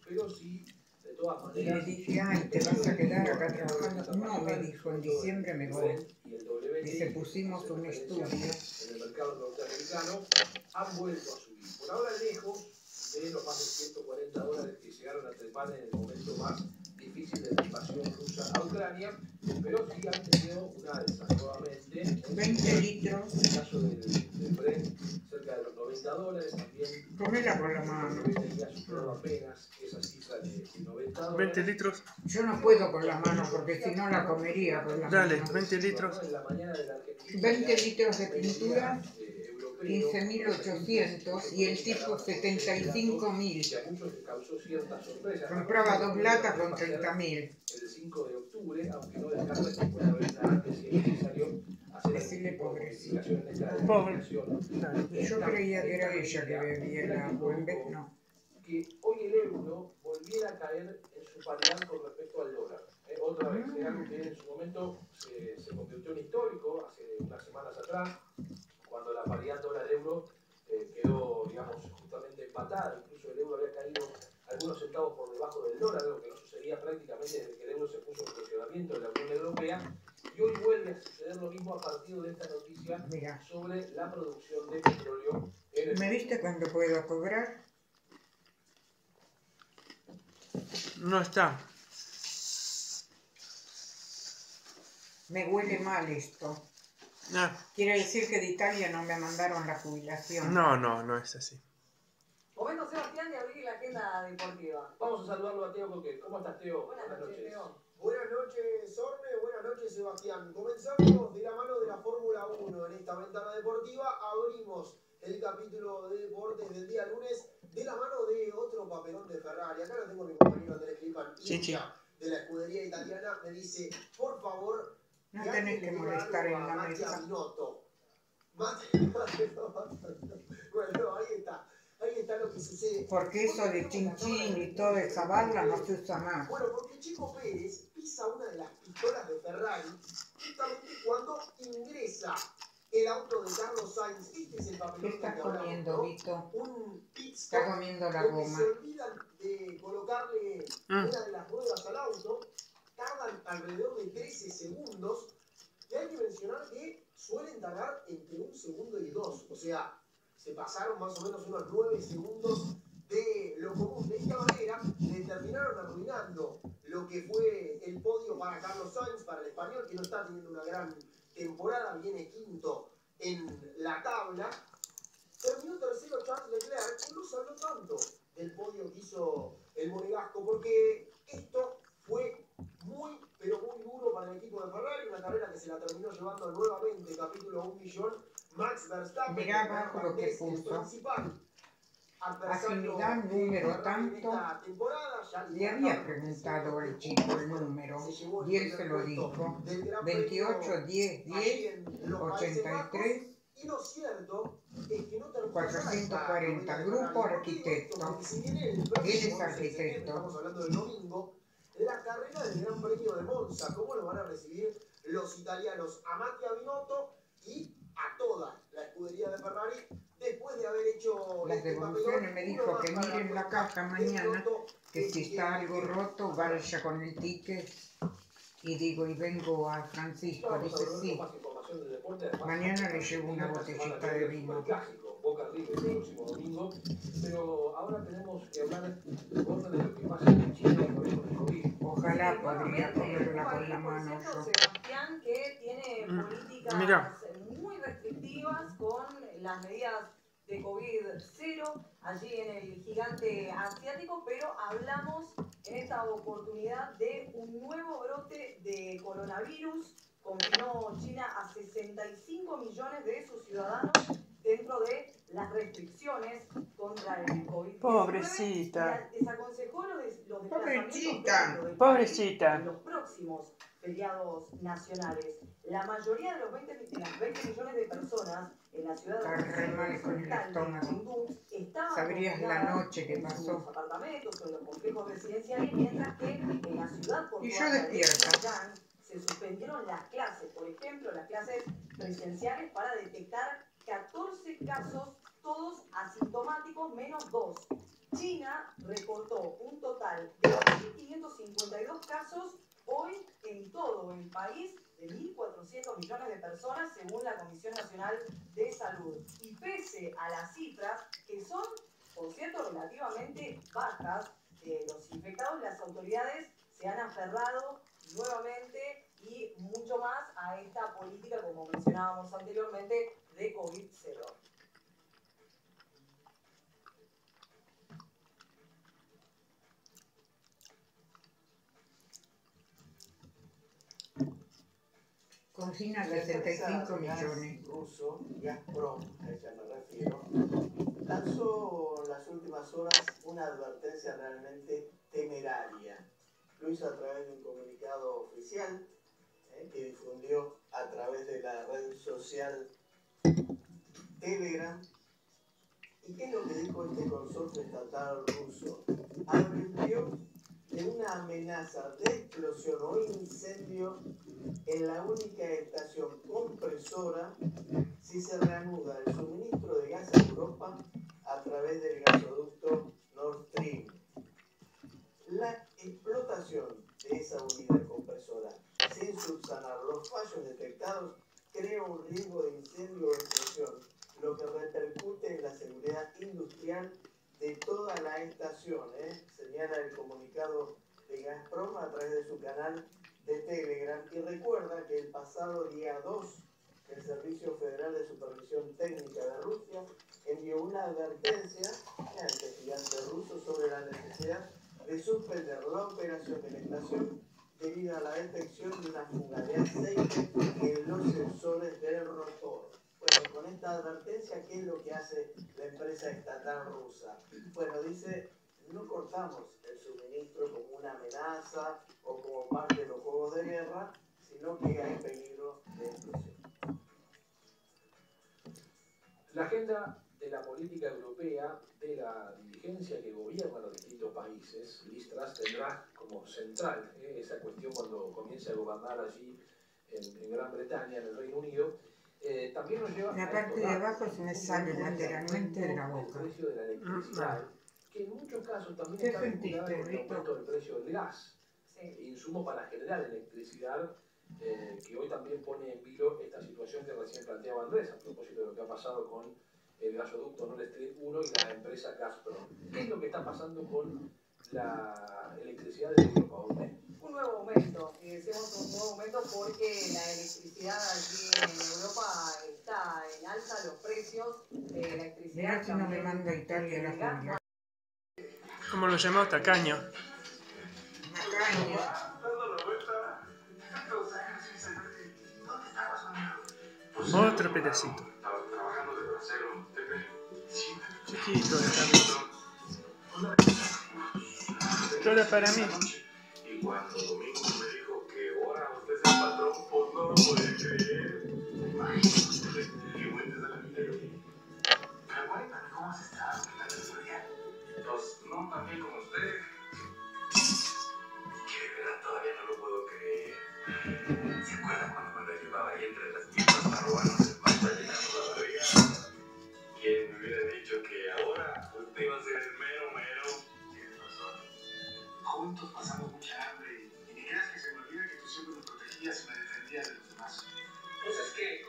Y le dije, ay, ¿te vas a quedar acá trabajando? No, me dijo, en diciembre me voy. Dice, pusimos un estudio. En el mercado norteamericano han vuelto a subir. Por ahora lejos de los más de $140 que llegaron a trepar en el momento más difícil de la invasión rusa a Ucrania, pero sí han tenido una alza nuevamente. 20 litros. En el caso del Brent, cerca de los $90 también. Comela con la mano. Ya superó apenas esa cifra de $90. 20 litros. Yo no puedo con la mano porque si no la comería con la Dale, mano. 20 litros. 20 litros de pintura, 15.800 y el tipo 75.000. Compraba 2 latas con 30.000. El 5 de octubre, aunque no descarta que pueda haber antes si es necesario hacer Decirle pobrecito. Pobre. Yo creía que era ella que bebía el agua, en vez no. Que hoy el euro volviera a caer en su paridad con respecto al dólar. Otra vez, es algo que en su momento se convirtió en histórico hace unas semanas atrás, cuando la paridad dólar-euro quedó, digamos, justamente empatada. Incluso el euro había caído algunos centavos por debajo del dólar, algo que no sucedía prácticamente desde que el euro se puso en funcionamiento en la Unión Europea. Y hoy vuelve a suceder lo mismo a partir de esta noticia sobre la producción de petróleo en el... ¿Me viste cuando puedo cobrar? No está. Me huele mal esto. No. Quiere decir que de Italia no me mandaron la jubilación. No, no, no es así. Momento, Sebastián, de abrir la agenda deportiva. Vamos a saludarlo a Teo Coquet. ¿Cómo estás, Teo? Buenas noches, Teo. Buenas noches, Orne. Buenas noches, Sebastián. Comenzamos de la mano de la Fórmula 1 en esta ventana deportiva. Abrimos el capítulo de deportes del día lunes de la mano de otro papelón de Ferrari. Acá lo tengo mi compañero Andrés Clipan, hincha de la escudería italiana. Me dice, por favor, no tenés que molestar en la mesa. Bueno, ahí está lo que sucede. Porque eso de chinchín y toda esa bala no se usa más. Bueno, porque Checo Pérez pisa una de las pistolas de Ferrari justamente cuando ingresa el auto de Carlos Sainz. Este es el papelón. ¿Qué estás comiendo, Vito? Un pit stop. Está comiendo la goma. Se olvidan de colocarle una de las ruedas al auto. Tardan alrededor de 13 segundos. Y hay que mencionar que suelen tardar entre 1 segundo y 2. O sea, se pasaron más o menos unos 9 segundos de lo común. De esta manera le terminaron arruinando lo que fue el podio para Carlos Sainz, para el español, que no está teniendo una gran temporada, viene quinto en la tabla. Terminó tercero Charles Leclerc, que no se habló tanto del podio que hizo el monegasco, porque esto fue muy, pero muy duro para el equipo de Ferrari, una carrera que se la terminó llevando nuevamente, capítulo 1 millón, Max Verstappen. Mirá abajo lo que puso. Afinidad, número tanto. Le había preguntado al chico el número y él se lo dijo. 28, 10, 10, 83, Y lo cierto es que no terminó 440, grupo arquitecto. Él es arquitecto. Estamos hablando del domingo. La carrera del Gran Premio de Monza, ¿cómo lo van a recibir los italianos? A Mattia Binotto y a toda la escudería de Ferrari después de haber hecho las devoluciones. Me dijo que miren la caja mañana, que si está algo roto vaya con el ticket. Y digo, y vengo a Francisco, dice sí. información del deporte. Además, Mañana le llevo una botellita de vino. Clásico, Boca River el próximo domingo. Pero ahora tenemos que hablar Borja, de lo que pasa en Chile con el COVID. Ojalá podría comerla con la mano yo. Sebastián, que tiene políticas muy restrictivas con las medidas de COVID-0 allí en el gigante asiático, pero hablamos en esta oportunidad de un nuevo brote de coronavirus. Confinó China a 65 millones de sus ciudadanos dentro de las restricciones contra el COVID-19. Pobrecita. Desaconsejó los desplazamientos Pobrecita. Pobrecita. en los próximos feriados nacionales. La mayoría de las 20 millones de personas en la ciudad Está re mal con el estómago. Sabrías la noche que pasó. Los apartamentos o en los complejos residenciales, mientras que en la ciudad Y yo despierta. se suspendieron las clases, por ejemplo, las clases presenciales para detectar 14 casos, todos asintomáticos, menos 2. China reportó un total de 1.552 casos hoy en todo el país, de 1.400 millones de personas, según la Comisión Nacional de Salud. Y pese a las cifras, que son, por cierto, relativamente bajas de los infectados, las autoridades se han aferrado nuevamente y mucho más a esta política, como mencionábamos anteriormente, de COVID-0. Cocina 65 millones. Ruso, Gazprom, a ella me refiero, lanzó en las últimas horas una advertencia realmente temeraria. Lo hizo a través de un comunicado oficial que difundió a través de la red social Telegram. ¿Y qué es lo que dijo este consorcio estatal ruso? Advirtió de una amenaza de explosión o incendio en la única estación compresora si se reanuda el suministro de gas a Europa a través del gasoducto Nord Stream. La explotación de esa unidad compresora sin subsanar los fallos detectados crea un riesgo de incendio o explosión, lo que repercute en la seguridad industrial de toda la estación, señala el comunicado de Gazprom a través de su canal de Telegram, y recuerda que el pasado día 2 el Servicio Federal de Supervisión Técnica de Rusia envió una advertencia a este gigante ruso sobre la necesidad de suspender la operación de la estación debido a la detección de una fuga de aceite en los sensores del rotor. Bueno, con esta advertencia, ¿qué es lo que hace la empresa estatal rusa? Bueno, dice, no cortamos el suministro como una amenaza o como parte de los juegos de guerra, sino que hay peligro de explosión. La agenda de la política europea de la dirigencia que gobierna los distintos países, Liz Truss tendrá como central esa cuestión cuando comience a gobernar allí en Gran Bretaña, en el Reino Unido. También nos lleva la parte de abajo se me sale lateralmente de la boca. El precio de la electricidad, que en muchos casos también está vinculado con el aumento del precio del gas, insumo para generar electricidad, que hoy también pone en vilo esta situación que recién planteaba Andrés a propósito de lo que ha pasado con el gasoducto Nord Stream 1 y la empresa Gazprom. ¿Qué es lo que está pasando con la electricidad de Europa? Un nuevo momento, y decimos un nuevo momento porque la electricidad aquí en Europa está en alza, los precios de la electricidad. Mirá si no me manda a Italia la Julia. ¿Cómo lo llamó? Tacaño. Tacaño. Otro pedacito. Chiquito esta vez. Todo para mí. Y cuando Domingo me dijo que ahora usted es el patrón, pues no lo podía creer. Imagínate, qué buen desde la vida. Pero cuéntame, ¿cómo has estado? ¿Qué tal tu día? Pues no tan bien como usted. Que de verdad todavía no lo puedo creer. ¿Se acuerda cuando me lo llevaba ahí entre las piernas para robarnos el pasto y llenarnos la barriga? ¿Quién me hubiera dicho que ahora usted iba a ser el mero mero? Tienes razón. Juntos pasamos mucha hambre y ni creas que se me olvida que tú siempre me protegías y me defendías de los demás. Pues es que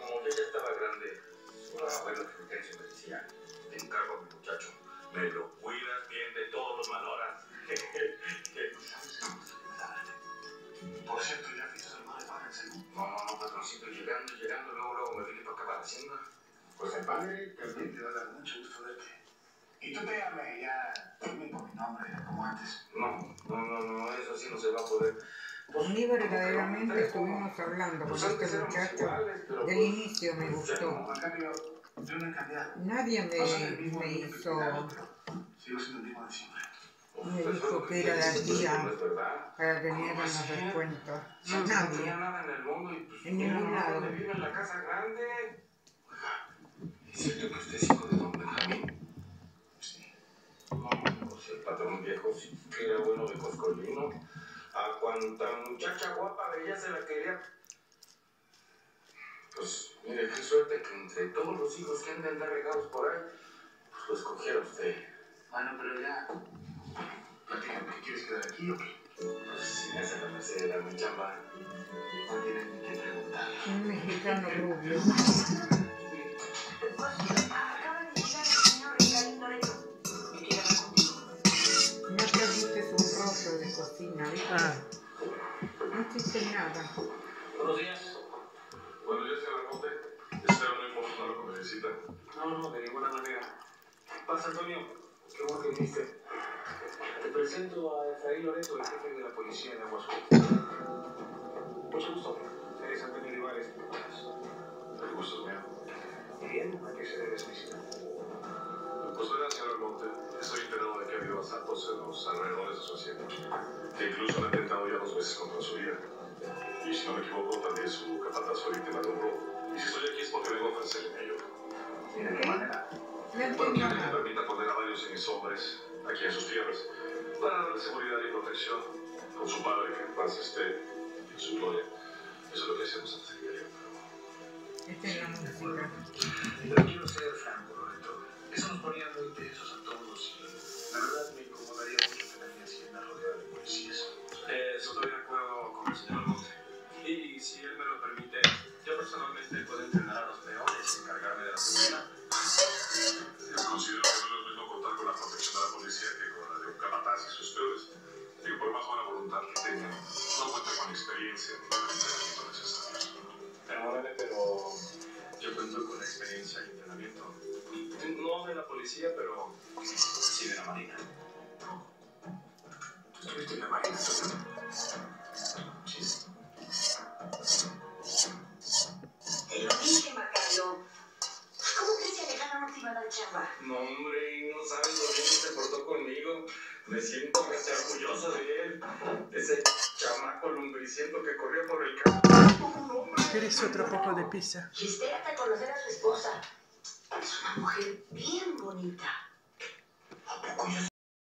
Pues el padre también te va a dar mucho gusto verte. Y tú pégame, ya, dime por mi nombre, como antes. No, eso sí no se va a poder. A mí verdaderamente estuvimos hablando con este muchacho. Del inicio me gustó. Nadie me hizo... Sigo siendo el mismo de siempre. Me dijo que era la tía para que vinieran los descuentos. Nadie. En ningún lado. ¿Vive en la casa grande? ¿Es cierto que usted es hijo de don Benjamín? Sí. No, pues el patrón viejo sí que era bueno de coscolino. A cuanta muchacha guapa veía se la quería. Pues mire, qué suerte que entre todos los hijos que han de andar regados por ahí, pues lo escogiera usted. Bueno, pero ya. Platícame, ¿qué quieres quedar aquí o qué? Pues si me hace la merced de darme chamba, no tienes ni que preguntar. Un mexicano rubio. Acaba de llegar el señor Ricardo Loreto. ¿Me quiere hablar contigo? No trajiste un rollo de cocina, ¿viste? No existe nada. Buenos días. Buenos días, señor Almonte. Espero no importunar lo que me necesita. No, de ninguna manera. Pasa, Antonio. Qué bueno que viniste. Te presento a Efraín Loreto, el jefe de la policía de Aguasú. Mucho gusto. Eres Antonio Olivares. El gusto es mío. Bien, ¿a qué se debe su visita? Pues verá, señor Almonte, estoy enterado de que ha habido asaltos en los alrededores de su hacienda, que incluso han intentado ya 2 veces contra su vida. Y si no me equivoco, también su capataz fue víctima de un robo. Y si estoy aquí es porque vengo a ofrecerle mi ayuda. ¿Y de qué manera? Bueno, quiero que me permita poner a varios de mis hombres aquí en sus tierras para darle seguridad y protección con su padre, que en paz esté en su gloria. Eso es lo que hacemos antes de que llegue. Esta es la música. Pero quiero ser franco, Loreto. Eso nos ponía muy tensos a todos y la verdad me incomodaría mucho tener mi hacienda rodeada de policías. Estoy de acuerdo con el señor Almonte. Y si él me lo permite, yo personalmente puedo entrenar a los peones y encargarme de la seguridad. Yo considero que no es lo mismo contar con la protección de la policía que con la de un capataz y sus peores. Digo, por más buena voluntad que tengan, no cuenta con experiencia ni con el entrenamiento necesario. Perdóname, pero yo cuento con experiencia y entrenamiento. No de la policía, pero sí de la marina. ¿Tú estuviste en la marina, Antonio? Sí. Te lo dije, Macario. ¿Cómo crees que Alejandro no te iba a dar chamba? No, hombre, no sabes lo bien que se portó conmigo. Me siento casi orgulloso de él. Ese chamaco lumbriciento que corría por el campo. ¿Quieres otro poco de pizza? Y espérate a conocer a su esposa. Es una mujer bien bonita. ¿A poco yo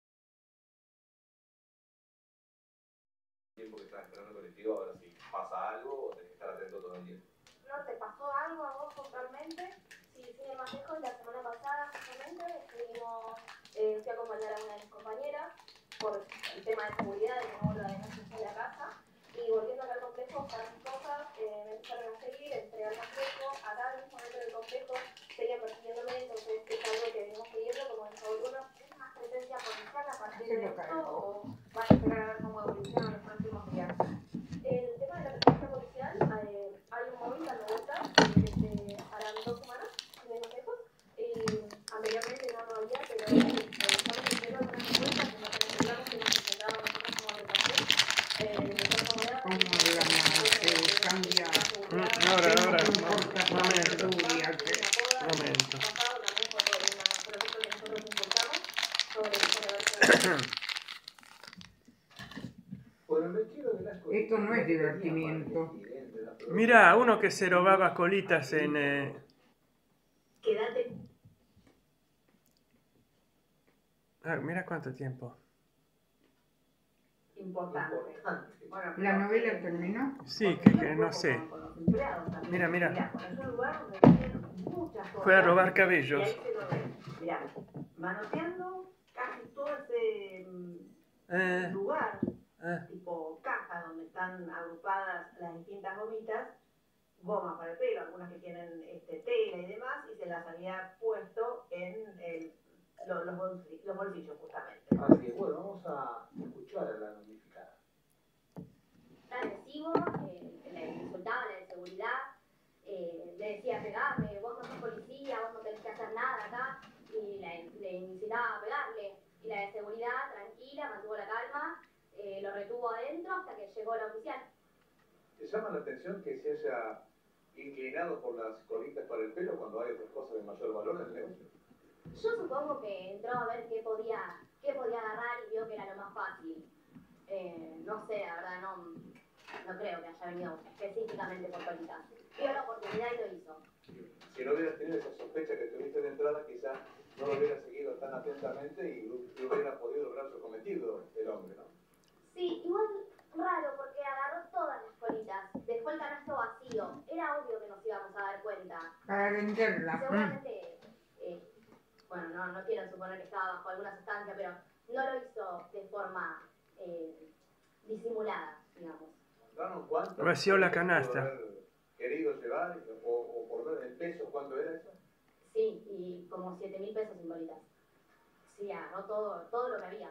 Tiempo que estás esperando el colectivo, ahora sí pasa algo o tenés que estar atento todo el día. ¿No te pasó algo a vos puntualmente? Sí, sin ir más lejos, la semana pasada justamente fui a acompañar a una de mis compañeras por el tema de seguridad, de que no vuelva de noche a la casa. Y volviendo acá al complejo, buscar mis cosas, me empezaron a seguir, entregar el complejo. Acá mismo dentro del complejo seguían persiguiéndome, entonces es algo que venimos pidiendo, como dijo alguno, ¿es más presencia policial a partir de esto o van a esperar a ver cómo evoluciona en los próximos días? El tema de la presencia policial, hay un móvil dando vueltas desde harán 2 semanas, menos lejos, y anteriormente no lo había, pero estamos haciendo algunas encuestas en las que nos encontramos que nos encontrábamos nosotros como agrupación. ¿Cómo se cambia? Ahora, Un portafolio, momento. Esto no es divertimiento. Mira, uno que se robaba colitas en... Quédate. mira cuánto tiempo. Importante. Bueno, ¿La novela terminó? Sí, que no sé. Mira. Fue a robar cabellos. Mirá, manoteando casi todo ese lugar, tipo caja donde están agrupadas las distintas gomitas, gomas para el pelo, algunas que tienen tela y demás, y se las había puesto en los bolsillos justamente. Así es, bueno, vamos a escuchar a la notificada. Agresivo, me insultaba en la seguridad, me decía, pegame, vos no sos policía, arma, lo retuvo adentro hasta que llegó la oficial. ¿Te llama la atención que se haya inclinado por las colitas para el pelo cuando hay otras cosas de mayor valor en el negocio? Yo supongo que entró a ver qué podía agarrar y vio que era lo más fácil. No sé, la verdad, no creo que haya venido específicamente por colitas. Vio la oportunidad y lo hizo. Si no hubieras tenido esa sospecha que tuviste de entrada, quizás no lo hubieras seguido tan atentamente y hubiera podido lograr su cometido el hombre, ¿no? Sí, igual raro porque agarró todas las colitas, dejó el canasto vacío. Era obvio que nos íbamos a dar cuenta. Para venderla. Seguramente, bueno, no quiero suponer que estaba bajo alguna sustancia, pero no lo hizo de forma disimulada, digamos. Vació la canasta. ¿Querido llevar o por ver el peso cuánto era eso? Sí, y como 7.000 pesos en bolitas. Sí, agarró todo lo que había.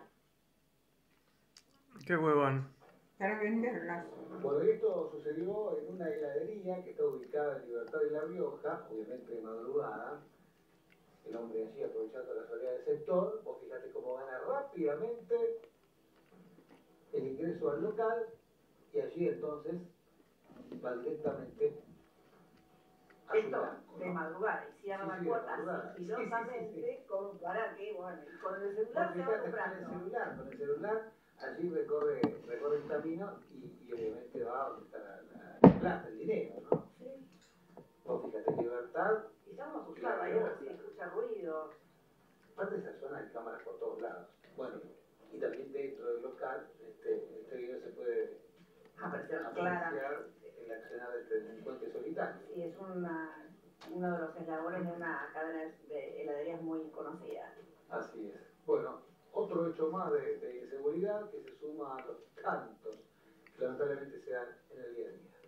Qué huevón. Para venderlas. Bueno, esto sucedió en una heladería que está ubicada en Libertad de La Rioja, obviamente de madrugada. El hombre allí, aprovechando la soledad del sector, vos fíjate cómo gana rápidamente el ingreso al local y allí entonces va directamente a su Esto banco, de ¿no? madrugada, y cierra la puerta sigilosamente, como para que, bueno, y con el celular se va comprando. Con el celular, allí recorre el camino y obviamente va a donde está la plata, el dinero, ¿no? Sí. Vos fíjate, Libertad. Y estamos asustados, ahí no se escucha ruido. Aparte de esa zona hay cámaras por todos lados. Bueno, y también dentro del local, este video se puede apreciar el accionar del delincuente solitario. Sí, es uno de los eslabones de una cadena de heladerías muy conocida. Así es. Bueno, otro hecho más de inseguridad que se suma a los tantos que lamentablemente se dan en el día a día.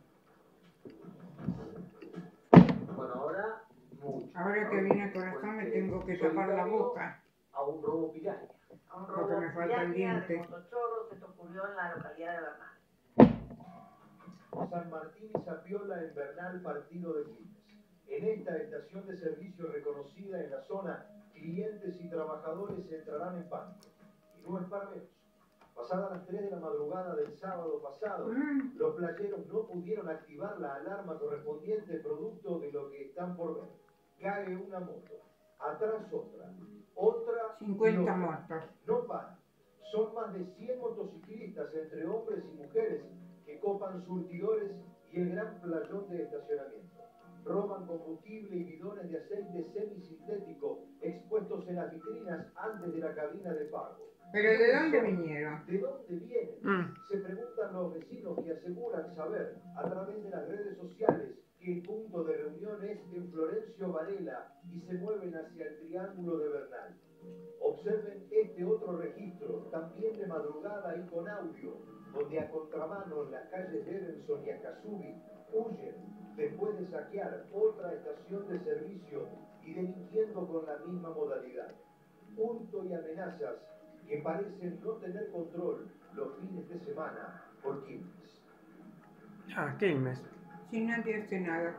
Bueno, ahora mucho. Ahora que viene el corazón me tengo que tapar la boca. A un robo piraña. A un Porque robo me falta el piraña de diente. motochorros, esto ocurrió en la localidad de Bernal. San Martín y Zapiola en Bernal, partido de Quilmes. En esta estación de servicio reconocida en la zona, clientes y trabajadores entrarán en pánico. Y no es para menos. Pasadas las 3 de la madrugada del sábado pasado, los playeros no pudieron activar la alarma correspondiente producto de lo que están por ver. Cae una moto, atrás otra 50 motos. No paran. Son más de 100 motociclistas entre hombres y mujeres que copan surtidores y el gran playón de estacionamiento. Roban combustible y bidones de aceite semisintético expuestos en las vitrinas antes de la cabina de pago. ¿Pero de dónde vinieron? ¿De dónde vienen? Se preguntan los vecinos que aseguran saber a través de las redes sociales que el punto de reunión es en Florencio Varela y se mueven hacia el Triángulo de Bernal. Observen este otro registro, también de madrugada y con audio, donde a contramano en las calles Berenson y Acasubi huyen después de saquear otra estación de servicio y delinquiendo con la misma modalidad. Hurto y amenazas que parecen no tener control los fines de semana por Quilmes. Quilmes. Si nadie hace nada.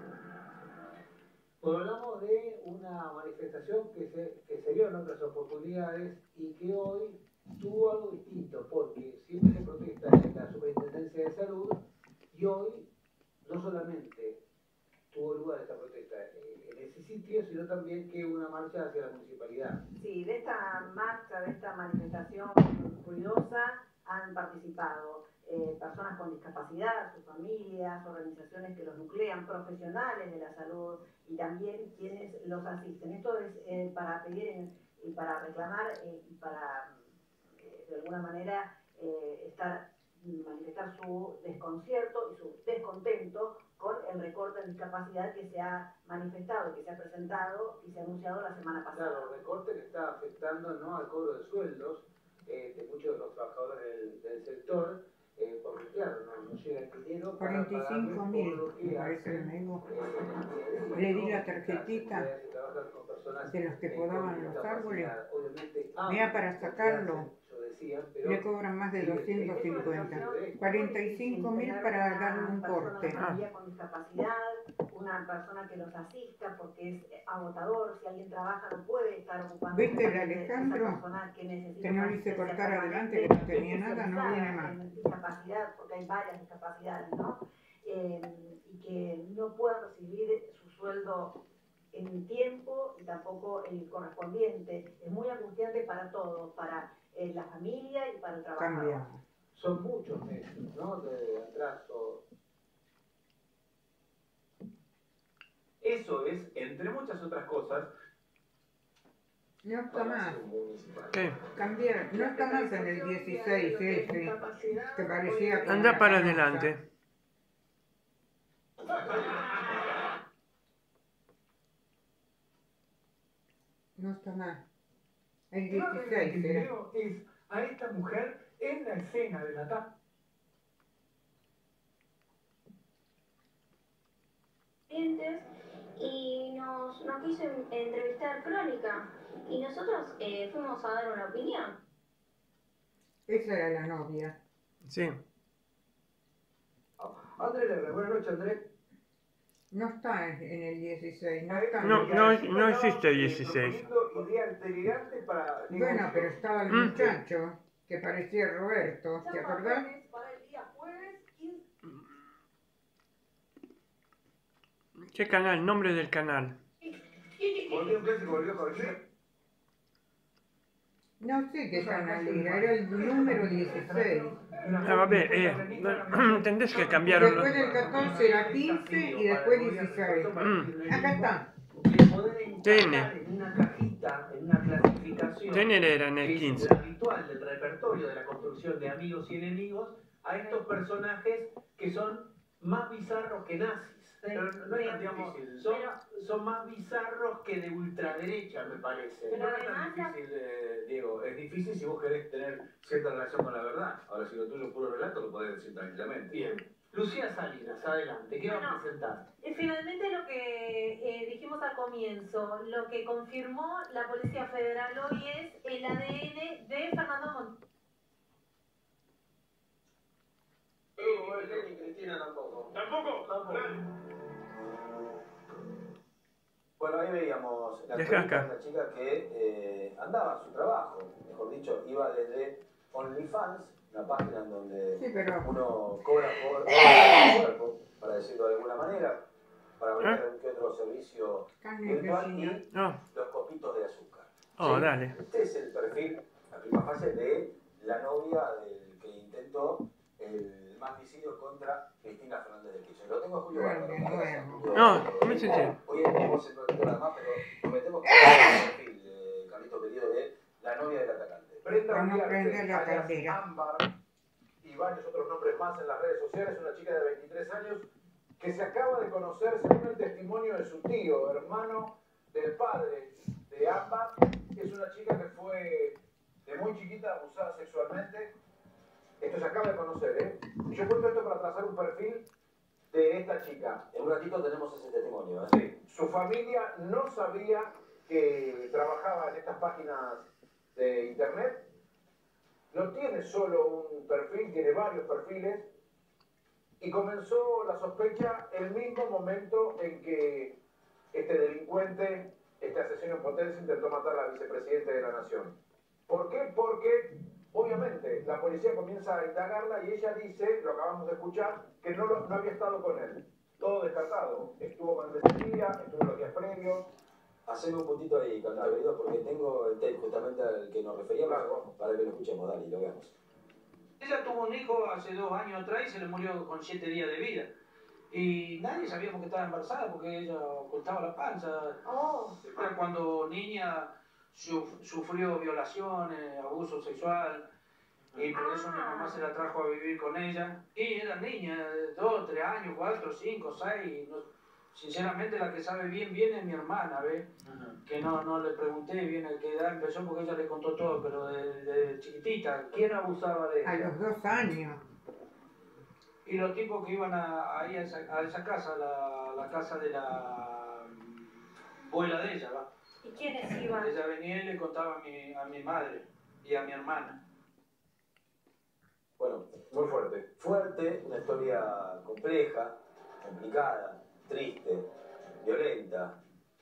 Bueno, hablamos de una manifestación que se dio en otras oportunidades y que hoy tuvo algo distinto, porque siempre se protesta en la Superintendencia de Salud y hoy no solamente tuvo lugar esta protesta en ese sitio, sino también que una marcha hacia la municipalidad. Sí, de esta marcha, de esta manifestación ruidosa han participado personas con discapacidad, sus familias, organizaciones que los nuclean, profesionales de la salud y también quienes los asisten. Esto es para pedir y para reclamar y para de alguna manera manifestar su desconcierto y su descontento con el recorte de discapacidad que se ha manifestado, que se ha presentado y se ha anunciado la semana pasada. Claro, el recorte que está afectando no al cobro de sueldos de muchos de los trabajadores del sector, porque claro, no llega el dinero para 45.000, me parece que me dijo. Le di la tarjetita de los que podaban los árboles. Mira, para sacarlo. decían, pero... Le cobran más de 250. 45.000 para darle un corte. Una familia con discapacidad, una persona que los asista porque es agotador, si alguien trabaja no puede estar ocupando. ¿Viste el Alejandro? Que no le hice cortar adelante, que no tenía nada, no viene más. Discapacidad, porque hay varias discapacidades, ¿no? Y que no puedan recibir su sueldo en tiempo y tampoco el correspondiente. Es muy angustiante para todos, para la familia y para el trabajador. Son muchos meses, ¿no? De atraso. Eso es, entre muchas otras cosas, no está más. ¿Qué? Cambiar, no está más en el 16, ese, que parecía... Anda para adelante. No está más. El Creo que 16 el era. video es a esta mujer en la escena del ataque. Y nos quiso entrevistar Crónica y nosotros fuimos a dar una opinión. Esa era la novia. Sí. Andrés Lerner, buenas noches, Andrés. No está en el 16, no está. No existe 16. Ideas delirantes para... Bueno, pero estaba el muchacho que parecía Roberto, ¿te acordás? Para el día jueves 15. ¿Qué canal? Nombre del canal. ¿Volvió un clásico, volvió Jorge? No sé qué canal era el número 16. A ver, entendés que cambiaron los... Después del 14 era 15 y después 16. Acá está. TN. En una cajita, en una clasificación... TN era en el que es 15. la habitual del repertorio de la construcción de amigos y enemigos a estos personajes que son más bizarros que nazis. Pero no es tan difícil. Son más bizarros que de ultraderecha, me parece. Pero No es tan difícil, Diego. Es difícil si vos querés tener cierta relación con la verdad. Ahora, si lo tuyo es puro relato, lo podés decir tranquilamente. Bien. Lucía Salinas, adelante. ¿Qué vas a presentar? Finalmente lo que dijimos al comienzo, lo que confirmó la Policía Federal hoy es el ADN de Fernando Montenegro. Ni Cristina tampoco. ¿Tampoco? Bueno, ahí veíamos la Deja crónica acá. de una chica que andaba a su trabajo, mejor dicho, iba desde OnlyFans, una página en donde Sí, pero... uno cobra por el cuerpo, para decirlo de alguna manera, para vender algún que otro servicio virtual y los copitos de azúcar. Oh, ¿Sí? dale. Este es el perfil, la primera fase de la novia del que intentó el magnicidio contra Cristina Fernández de Kirchner. Lo tengo a Julio Bárbaro. No, me sentí. Hoy vamos a entrar nada más, pero prometemos que el perfil, Carlito querido, de la novia del atacante. Brenda prender la alias caldera. Ámbar y varios otros nombres más en las redes sociales, una chica de 23 años que se acaba de conocer según el testimonio de su tío, hermano del padre de Ámbar. Es una chica que fue de muy chiquita abusada sexualmente. Esto se acaba de conocer, ¿eh? Y yo cuento esto para trazar un perfil de esta chica. En un ratito tenemos ese testimonio. Sí. Su familia no sabía que trabajaba en estas páginas de internet. No tiene solo un perfil, tiene varios perfiles. Y comenzó la sospecha el mismo momento en que este delincuente, este asesino en potencia, intentó matar a la vicepresidenta de la Nación. ¿Por qué? Porque, obviamente, la policía comienza a indagarla y ella dice, lo acabamos de escuchar, que no había estado con él. Todo descartado. Estuvo con él ese día, estuvo los días previos. Haceme un puntito ahí, Carlito querido, porque tengo el tape justamente al que nos referíamos, para que lo escuchemos, dale, y lo veamos. Ella tuvo un hijo hace 2 años atrás y se le murió con 7 días de vida. Y nadie sabíamos que estaba embarazada porque ella ocultaba la panza. Era cuando niña sufrió violaciones, abuso sexual. Y por eso mi mamá se la trajo a vivir con ella. Y era niña, 2, 3 años, 4, 5, 6. Sinceramente la que sabe bien es mi hermana, ¿ves? Que no le pregunté bien a qué edad empezó porque ella le contó todo, pero de chiquitita. ¿Quién abusaba de ella? A los 2 años. Y los tipos que iban ahí a esa casa, la casa de la abuela de ella, ¿va? ¿Y quiénes iban? Ella venía y le contaba a mi madre y a mi hermana. Bueno, Muy fuerte. fuerte, una historia compleja, complicada, triste, violenta.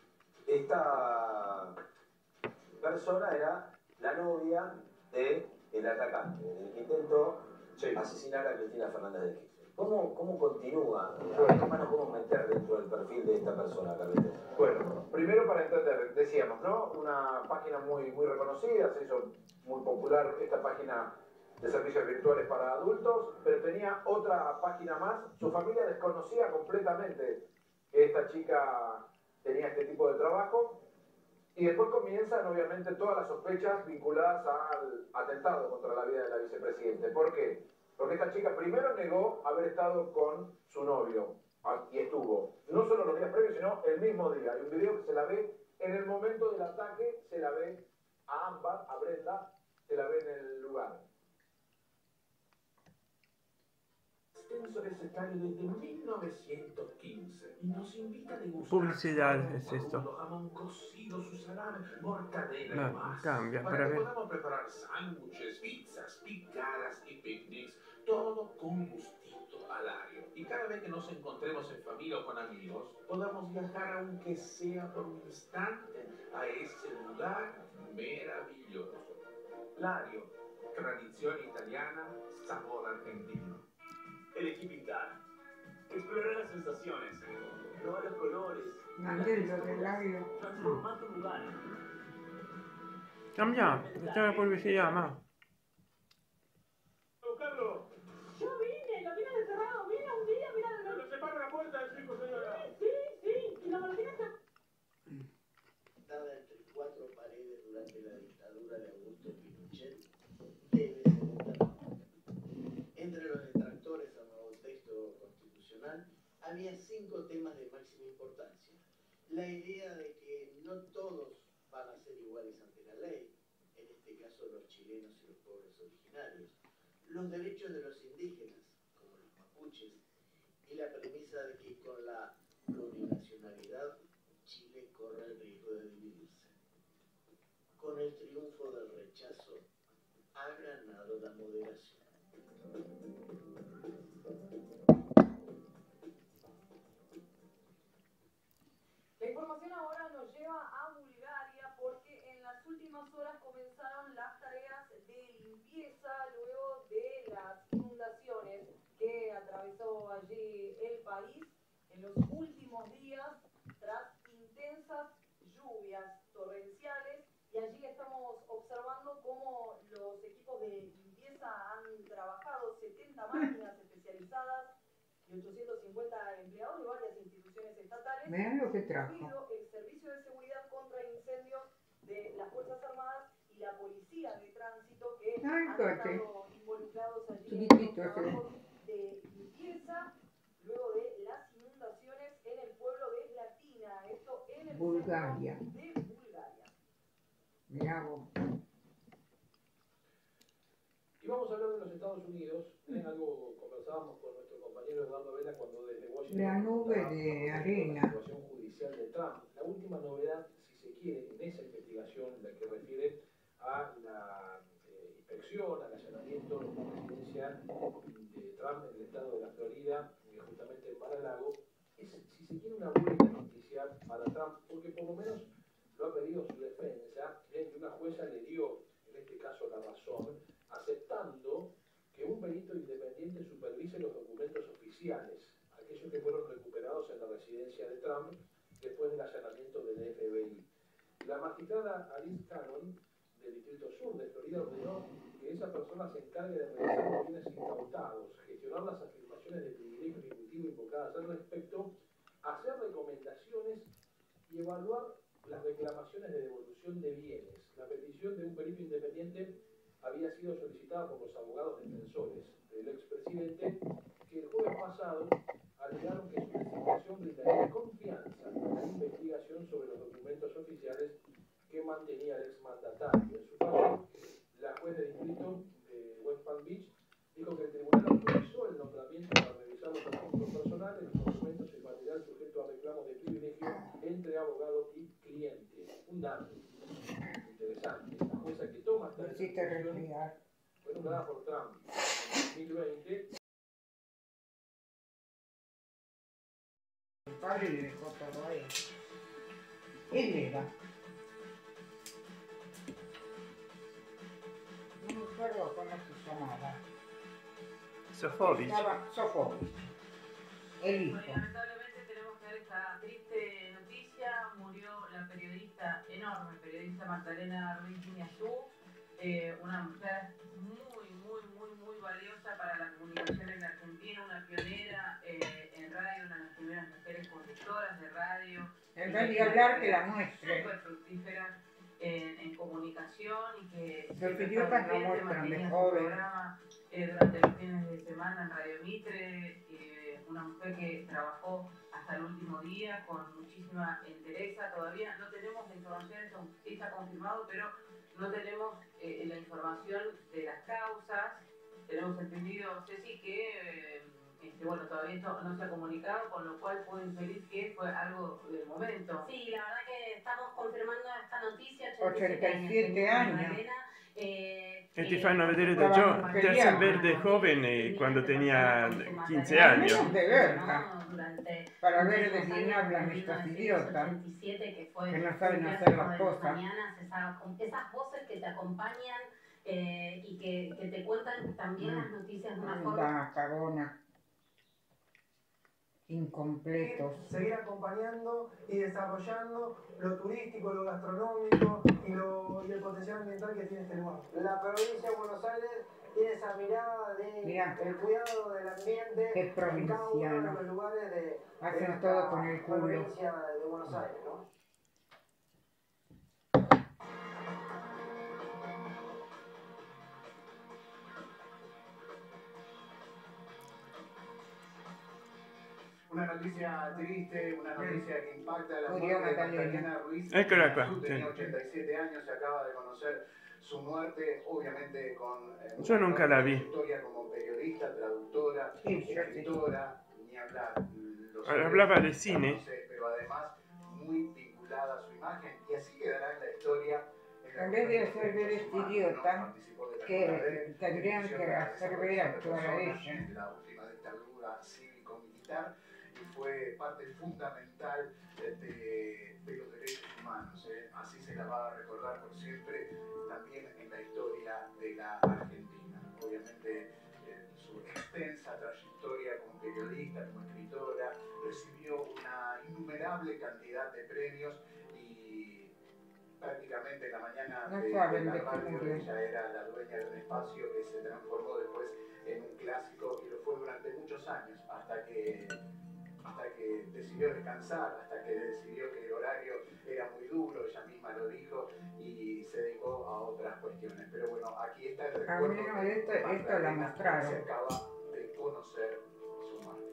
Esta persona era la novia del atacante, del que intentó asesinar a Cristina Fernández de Kirchner. ¿Cómo continúa? ¿Cómo nos podemos meter dentro del perfil de esta persona, Carlitos? Bueno, primero para entender, decíamos, ¿no? Una página muy reconocida, se hizo muy popular esta página de servicios virtuales para adultos, pero tenía otra página más. Su familia desconocía completamente que esta chica tenía este tipo de trabajo. Y después comienzan, obviamente, todas las sospechas vinculadas al atentado contra la vida de la vicepresidenta. ¿Por qué? Porque esta chica primero negó haber estado con su novio. Y estuvo, no solo los días previos, sino el mismo día. Hay un video que se la ve en el momento del ataque, se la ve a Ámbar, a Brenda, se la ve en el lugar. Extenso recetario desde 1915 y nos invita a degustar Publicidad es esto. jamón cocido, su salame, mortadela y No, más. cambia, para para que ver. podamos preparar sándwiches, pizzas, picadas y picnics, todo con gustito alario. Y cada vez que nos encontremos en familia o con amigos, podamos viajar aunque sea por un instante a ese lugar maravilloso. Lario, tradición italiana, sabor argentino. Elegí pintar. Explorar las sensaciones. Probar los colores. Mandello del labio. Transformar tu lugar. Cambia, está la publicidad más. Carlos. Yo vine, lo vine encerrado, vine un día, mira. Pero se para la puerta del circo, señora. Sí, y la Martina se... Estaba entre cuatro paredes durante la dictadura de Augusto Pinochet, debe ser eterna. Entre los detractores al nuevo texto constitucional había 5 temas de máxima importancia. La idea de que no todos van a ser iguales ante la ley, en este caso los chilenos y los pueblos originarios, los derechos de los indígenas, como los mapuches, y la premisa de que con la plurinacionalidad Chile corre el riesgo de dividirse. Con el triunfo del rechazo ha ganado la moderación. La información ahora nos lleva a Bulgaria porque en las últimas horas comenzaron las tareas de limpieza luego de las inundaciones que atravesó allí el país en los últimos días tras intensas lluvias torrenciales, y allí estamos observando cómo los equipos de limpieza han trabajado, 70 máquinas especializadas y 850 empleados de varias instituciones estatales, Vean lo que trajo. incluido el Servicio de Seguridad contra Incendios de las Fuerzas Armadas y la Policía de Tránsito, que han estado involucrados allí en los trabajos de limpieza luego de las inundaciones en el pueblo de Slatina, esto en el Bulgaria. centro de Bulgaria. Mirá vos. Y vamos a hablar de los Estados Unidos, algo conversábamos con nuestro compañero Eduardo Vela cuando desde Washington... La nube de arena. La situación judicial de Trump. La última novedad, si se quiere, en esa investigación, la que refiere a la inspección, al allanamiento de la residencia de Trump en el estado de la Florida, justamente en Mar-a-Lago, es, si se quiere, una buena noticia para Trump, porque por lo menos lo ha pedido su defensa, que una jueza le dio, en este caso, la razón, aceptando que un perito independiente supervise los documentos oficiales, aquellos que fueron recuperados en la residencia de Trump después del allanamiento del FBI. La magistrada Alice Cannon, del Distrito Sur de Florida, ordenó que esa persona se encargue de revisar los bienes incautados, gestionar las afirmaciones de privilegio ejecutivo invocadas al respecto, hacer recomendaciones y evaluar las reclamaciones de devolución de bienes. La petición de un perito independiente había sido solicitada por los abogados defensores del expresidente, que el jueves pasado alegaron que su designación brindaría confianza a la investigación sobre los documentos oficiales que mantenía el exmandatario. En su caso, la juez de distrito de West Palm Beach dijo que el tribunal autorizó el nombramiento para revisar los asuntos personales, los documentos y el material sujeto a reclamos de privilegio entre abogado y cliente. Un dato interesante. La jueza que toma esta decisión, bueno, trucada por Trump en 2020. El padre le dejó todo a él. Él era. No me acuerdo cómo se llamaba. Sofovich. Sofovich. El hijo. Bueno, lamentablemente tenemos que dar esta triste noticia. Murió la periodista, enorme periodista Magdalena Ruiz Guiñazú, una mujer muy valiosa para la comunicación en la Argentina, una pionera en radio, una de las primeras mujeres conductoras de radio. En vez de hablar, que la muestre. Súper fructífera en comunicación y que los idiotas no muestran de joven. Programa, durante los fines de semana en Radio Mitre, una mujer que trabajó hasta el último día con muchísima entereza. Todavía no tenemos la información, esto sí está confirmado, pero no tenemos la información de las causas. Tenemos entendido, Ceci, que bueno, todavía esto no se ha comunicado, con lo cual puedo inferir que fue algo del momento. Sí, la verdad que estamos confirmando esta noticia. 87 años. E ti fanno vedere da giovane, ti hacen ver de joven cuando tenía 15 años. De verla. Para ver de quién hablan estos idiotas. Que no saben hacer las cosas. Esas voces que te acompañan y que te cuentan también las noticias de una forma. Cagona. Incompletos. Seguir acompañando y desarrollando lo turístico, lo gastronómico y el potencial ambiental que tiene este lugar. La provincia de Buenos Aires tiene esa mirada del cuidado del ambiente es en cada uno de provinciano. los lugares de Hacen todo con el culo. provincia de Buenos Aires, ¿no? Una noticia triste, una noticia que impacta a la Murió muerte de Magdalena. Magdalena Ruiz. Eccola qua, Tenía sì. 87 años, se acaba de conocer su muerte, obviamente con Yo nunca la vi. historia como periodista, traductora, escritora, ni hablar. Hablaba de cine. Pero además muy vinculada a su imagen y así quedará en la historia. En vez de hacer ver este idiota, que tendrían que hacer ver actuar a ella. La última dictadura cívico-militar y fue parte fundamental de los derechos humanos. Así se la va a recordar por siempre también en la historia de la Argentina. Obviamente su extensa trayectoria como periodista, como escritora, recibió una innumerable cantidad de premios y prácticamente en la mañana No de saben la de qué radio murió. ella era la dueña de un espacio que se transformó después en un clásico y lo fue durante muchos años hasta que decidió descansar, hasta que decidió que el horario era muy duro, ella misma lo dijo y se dedicó a otras cuestiones. Pero bueno, aquí está el A recuerdo. mí no, esto la mostraron. Se acaba de conocer su muerte.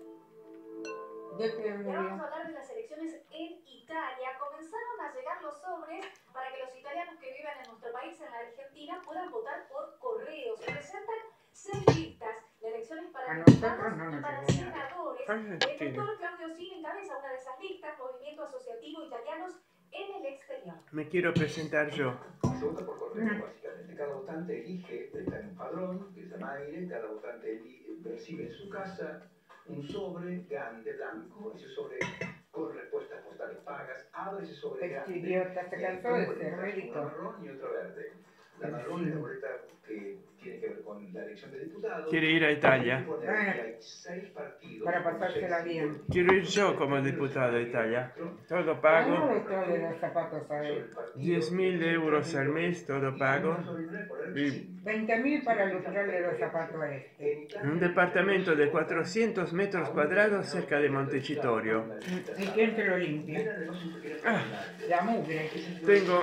¿De qué Y ahora murió? vamos a hablar de las elecciones en Italia. Comenzaron a llegar los sobres para que los italianos que viven en nuestro país, en la Argentina, puedan votar por correo. Se presentan 6 listas de elecciones para A diputados nosotros no y nos para llegó nada. senadores. Ay, El Argentina. doctor Claudio Sini encabeza una de esas listas, Movimiento Asociativo Italianos en el Exterior. Me quiero presentar yo. Se vota por correo, básicamente. Cada votante elige, está en un padrón, que se llama aire, cada votante recibe en su casa un sobre grande, blanco, ese sobre con respuestas postales pagas, abre ese sobre Este grande. idiota se y hay cansó de dos ser boletas, médico. una marrón y otra verde. La marrón es la boleta que tiene que ver con la elección de diputados. Quiere ir a Italia. Hay que poner que hay 6 partidos. Para pasársela bien. Quiero ir yo como diputado a Italia. Todo No pago. le trae los zapatos a él. 10.000 euros al mes, todo pago. Y 20.000 para lustrarle los zapatos a este. en un departamento de 400 metros cuadrados cerca de Montecitorio. ¿Y quién te lo limpia? La mugre. Tengo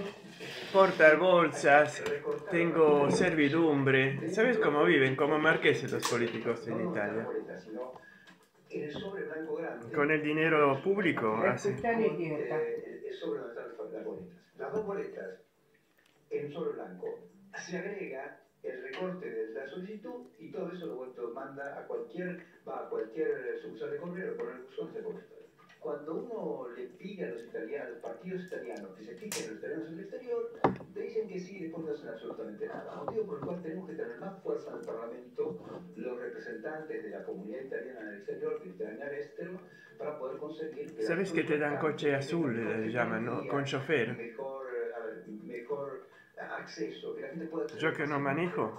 portabolsas, tengo servidumbre. ¿Sabes cómo viven? Como marqueses los políticos en Italia. En el sobre blanco grande. Con el dinero público hacen. Escucha al idiota. El sobre donde están las boletas. Las dos boletas en un sobre blanco. Se agrega el recorte de la solicitud y todo eso lo manda a cualquier sucursal de correo, por el buzón se contesta. Cuando uno le pide a los italianos, a los partidos italianos, que se fijen en los italianos en el exterior, te dicen que sí y después no hacen absolutamente nada. Motivo por el cual tenemos que tener más fuerza en el Parlamento, los representantes de la comunidad italiana en el exterior, de Italia Estero, para poder conseguir... ¿Sabes que te dan coche azul, le llaman, ¿no? Con chofer. Mejor acceso, que la gente pueda... Yo que no manejo,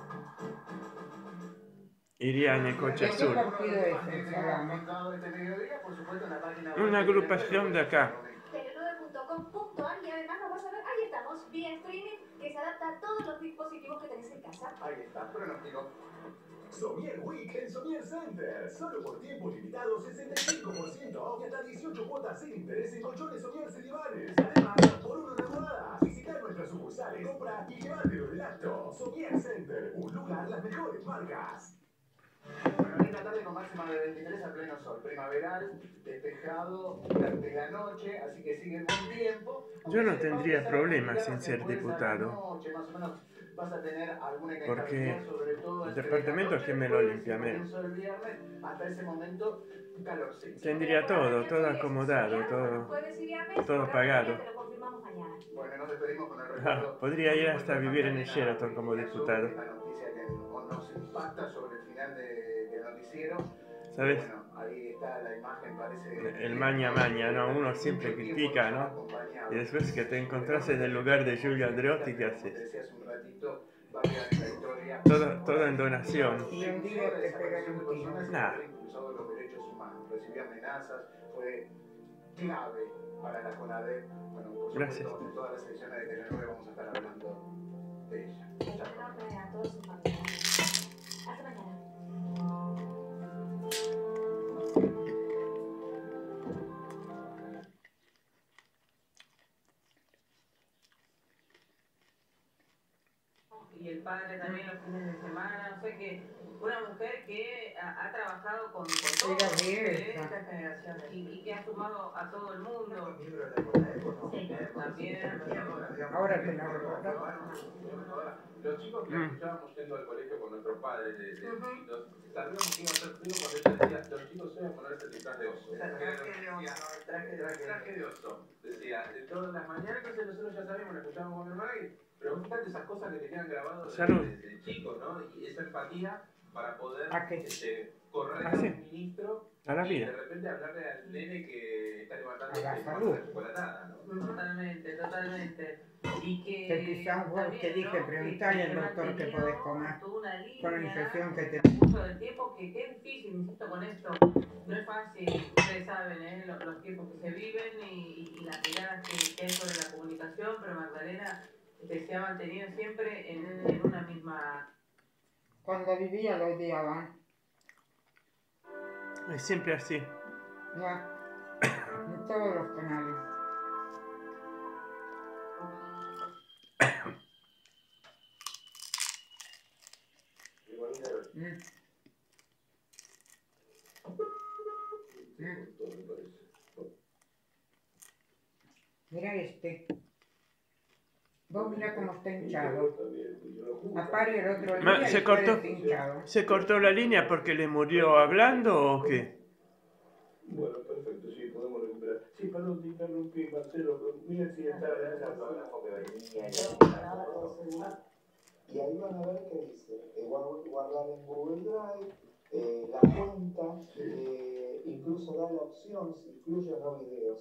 iría en el coche azul. Una agrupación de acá. Tele9.com.ar y además nos vas a ver, ahí estamos, vía streaming, que se adapta a todos los dispositivos que tenés en casa. Ahí está, pronóstico. Somier Week en Somier Center. Solo por tiempo limitado, 65% off y hasta 18 cuotas sin interés en colchones Somier Cedivanes. Además, por una enamorada. Visitar nuestras sucursales, compra y llévatelo del acto. Somier Center, un lugar, las mejores marcas. Bueno, linda tarde con máxima de 23 a pleno sol. Primaveral, despejado durante la noche, así que sigue el buen tiempo. Yo no tendría problemas en ser diputado. Más o menos vas a tener alguna Porque el departamento es que me lo limpia menos. Hasta ese momento, calorcito. Tendría todo acomodado, todo pagado. Bueno, nos despedimos con el recuerdo. Podría ir hasta vivir en el Sheraton como diputado. La noticia que nos impacta sobre el final del noticiero. ¿Sabes? Bueno, ahí está la imagen, parece... El maña, ¿no? Uno siempre critica, ¿no? Y después que te encontrás en el lugar de Giulio Andreotti, ¿qué haces? Todo en donación. Y un día te pegan un tiro. Nada. Impulsado los derechos humanos, recibió amenazas, fue clave para la CONADEP. Bueno, por Gracias. supuesto, en todas las ediciones de Tele9 vamos a estar hablando de ella. A todos sus familiares. Hasta mañana. Y el padre también los fines de semana, o sea que una mujer que ha trabajado con todos estas generaciones y que ha sumado a todo el mundo. También. Ahora te la recuerdo. Los chicos que escuchábamos yendo al colegio con nuestros padres de chiquitos, sabíamos que iba a ser frío cuando ella decía, los chicos se van a ponerse el disfraz de oso. Traje de oso, decía, de todas las mañanas, entonces nosotros ya sabíamos, lo escuchábamos con mi hermana, pero fíjate esas cosas que te quedan grabadas desde chicos, ¿no? Y esa empatía para poder correr a un ministro a la y vida. de repente hablarle al nene que está levantando la la salud. chocolatada, ¿no? Totalmente. Y Que quizás vos te dije, preguntarle al doctor que podés comer con la infección que te... Mucho del tiempo que es difícil, insisto con esto, no es fácil, ustedes saben, los tiempos que se viven y las miradas que hay sobre la comunicación, pero Magdalena se ha mantenido siempre en una misma... Cuando vivía lo odiaban. Es siempre así. Ya. En todos los canales. Mira este. Vos mira cómo está hinchado. Apare el otro día ¿Se cortó la línea porque le murió hablando o qué? Bueno, perfecto, sí, podemos recuperar. Sí, perdón, te interrumpí, Marcelo, pero mira si está el autógrafo que venía. Y ahí van a ver qué dice. Guardar en Google Drive, la cuenta, incluso da la opción, si incluye o no videos.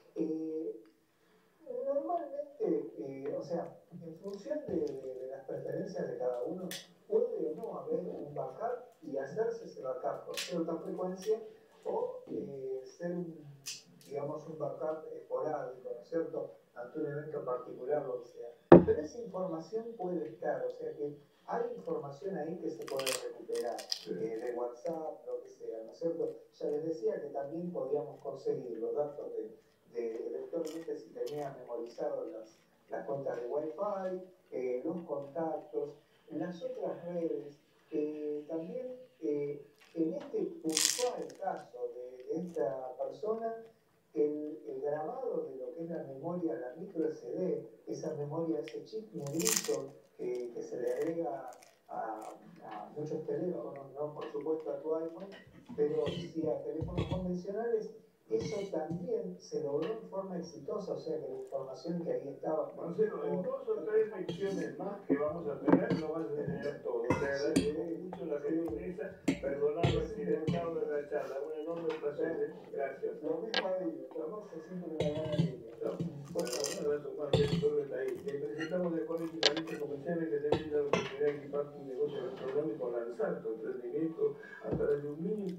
Normalmente, o sea, en función de las preferencias de cada uno, puede o no haber un backup y hacerse ese backup con cierta frecuencia o ser digamos, un backup esporádico, ¿no es cierto?, ante un evento particular, lo que sea. Pero esa información puede estar, o sea que hay información ahí que se puede recuperar, de WhatsApp, lo que sea, ¿no es cierto? Ya les decía que también podíamos conseguir los datos de electrónicamente si tenían memorizados las cuentas de Wi-Fi, los contactos, las otras redes, también en este puntual caso de esta persona, el grabado de lo que es la memoria, la micro SD, esa memoria, ese chip negrito que se le agrega a muchos teléfonos, ¿no? Por supuesto a tu iPhone, pero si a teléfonos convencionales, Eso también se logró en forma exitosa, o sea que la información que ahí estaba... Marcelo, en 2 o 3 lecciones más que vamos a tener, lo vas a enseñar todo. Te agradezco mucho la gentileza, perdonar lo accidentado de la charla. Un enorme placer. Gracias. Lo mismo a ellos, estamos haciendo una gran línea. Bueno, un abrazo más bien, solo está ahí. Te presentamos de políticamente comerciales que tienen la oportunidad de equipar tu negocio gastronómico, lanzar tu emprendimiento a través de un mínimo.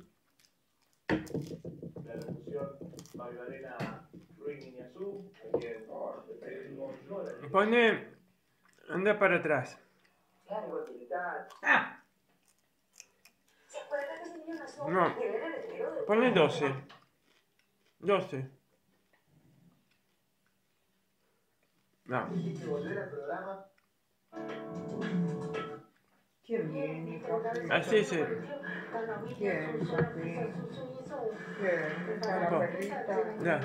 La locución Magdalena Ruiz Niñazú, a quien pedimos horas. Pone... Anda para atrás. Ah. ¿Se acuerda que ese niño nació? No. Y era heredero de... Ponle 12. 12. No. Tienes que volver al programa. Qué bien, hija. Así sí. Bien, papi. Bien, está la perrita. Ya.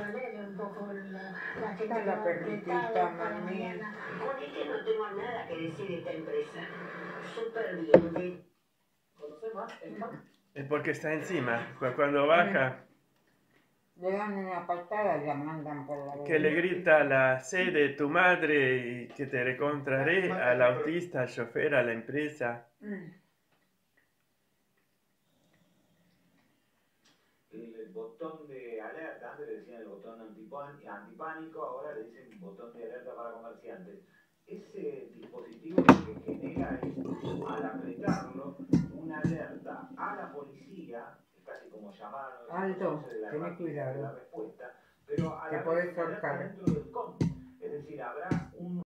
Está la perritita, mami. Con este no tengo nada que decir de esta empresa. Súper bien. ¿Conoces más? Es porque está encima. Cuando baja, Le dan una patada y la mandan por la que le grita la C de tu madre y que te recontraré al autista, al chofer, a la empresa. El botón de alerta, antes le decían el botón antipánico, ahora le dicen botón de alerta para comerciantes. Ese dispositivo lo que genera es, al apretarlo, una alerta a la policía, es casi como llamar a Alto, de la ten cuidado. respuesta, pero a Te la podés vez una alerta ahorcar. dentro del COM. Es decir, habrá un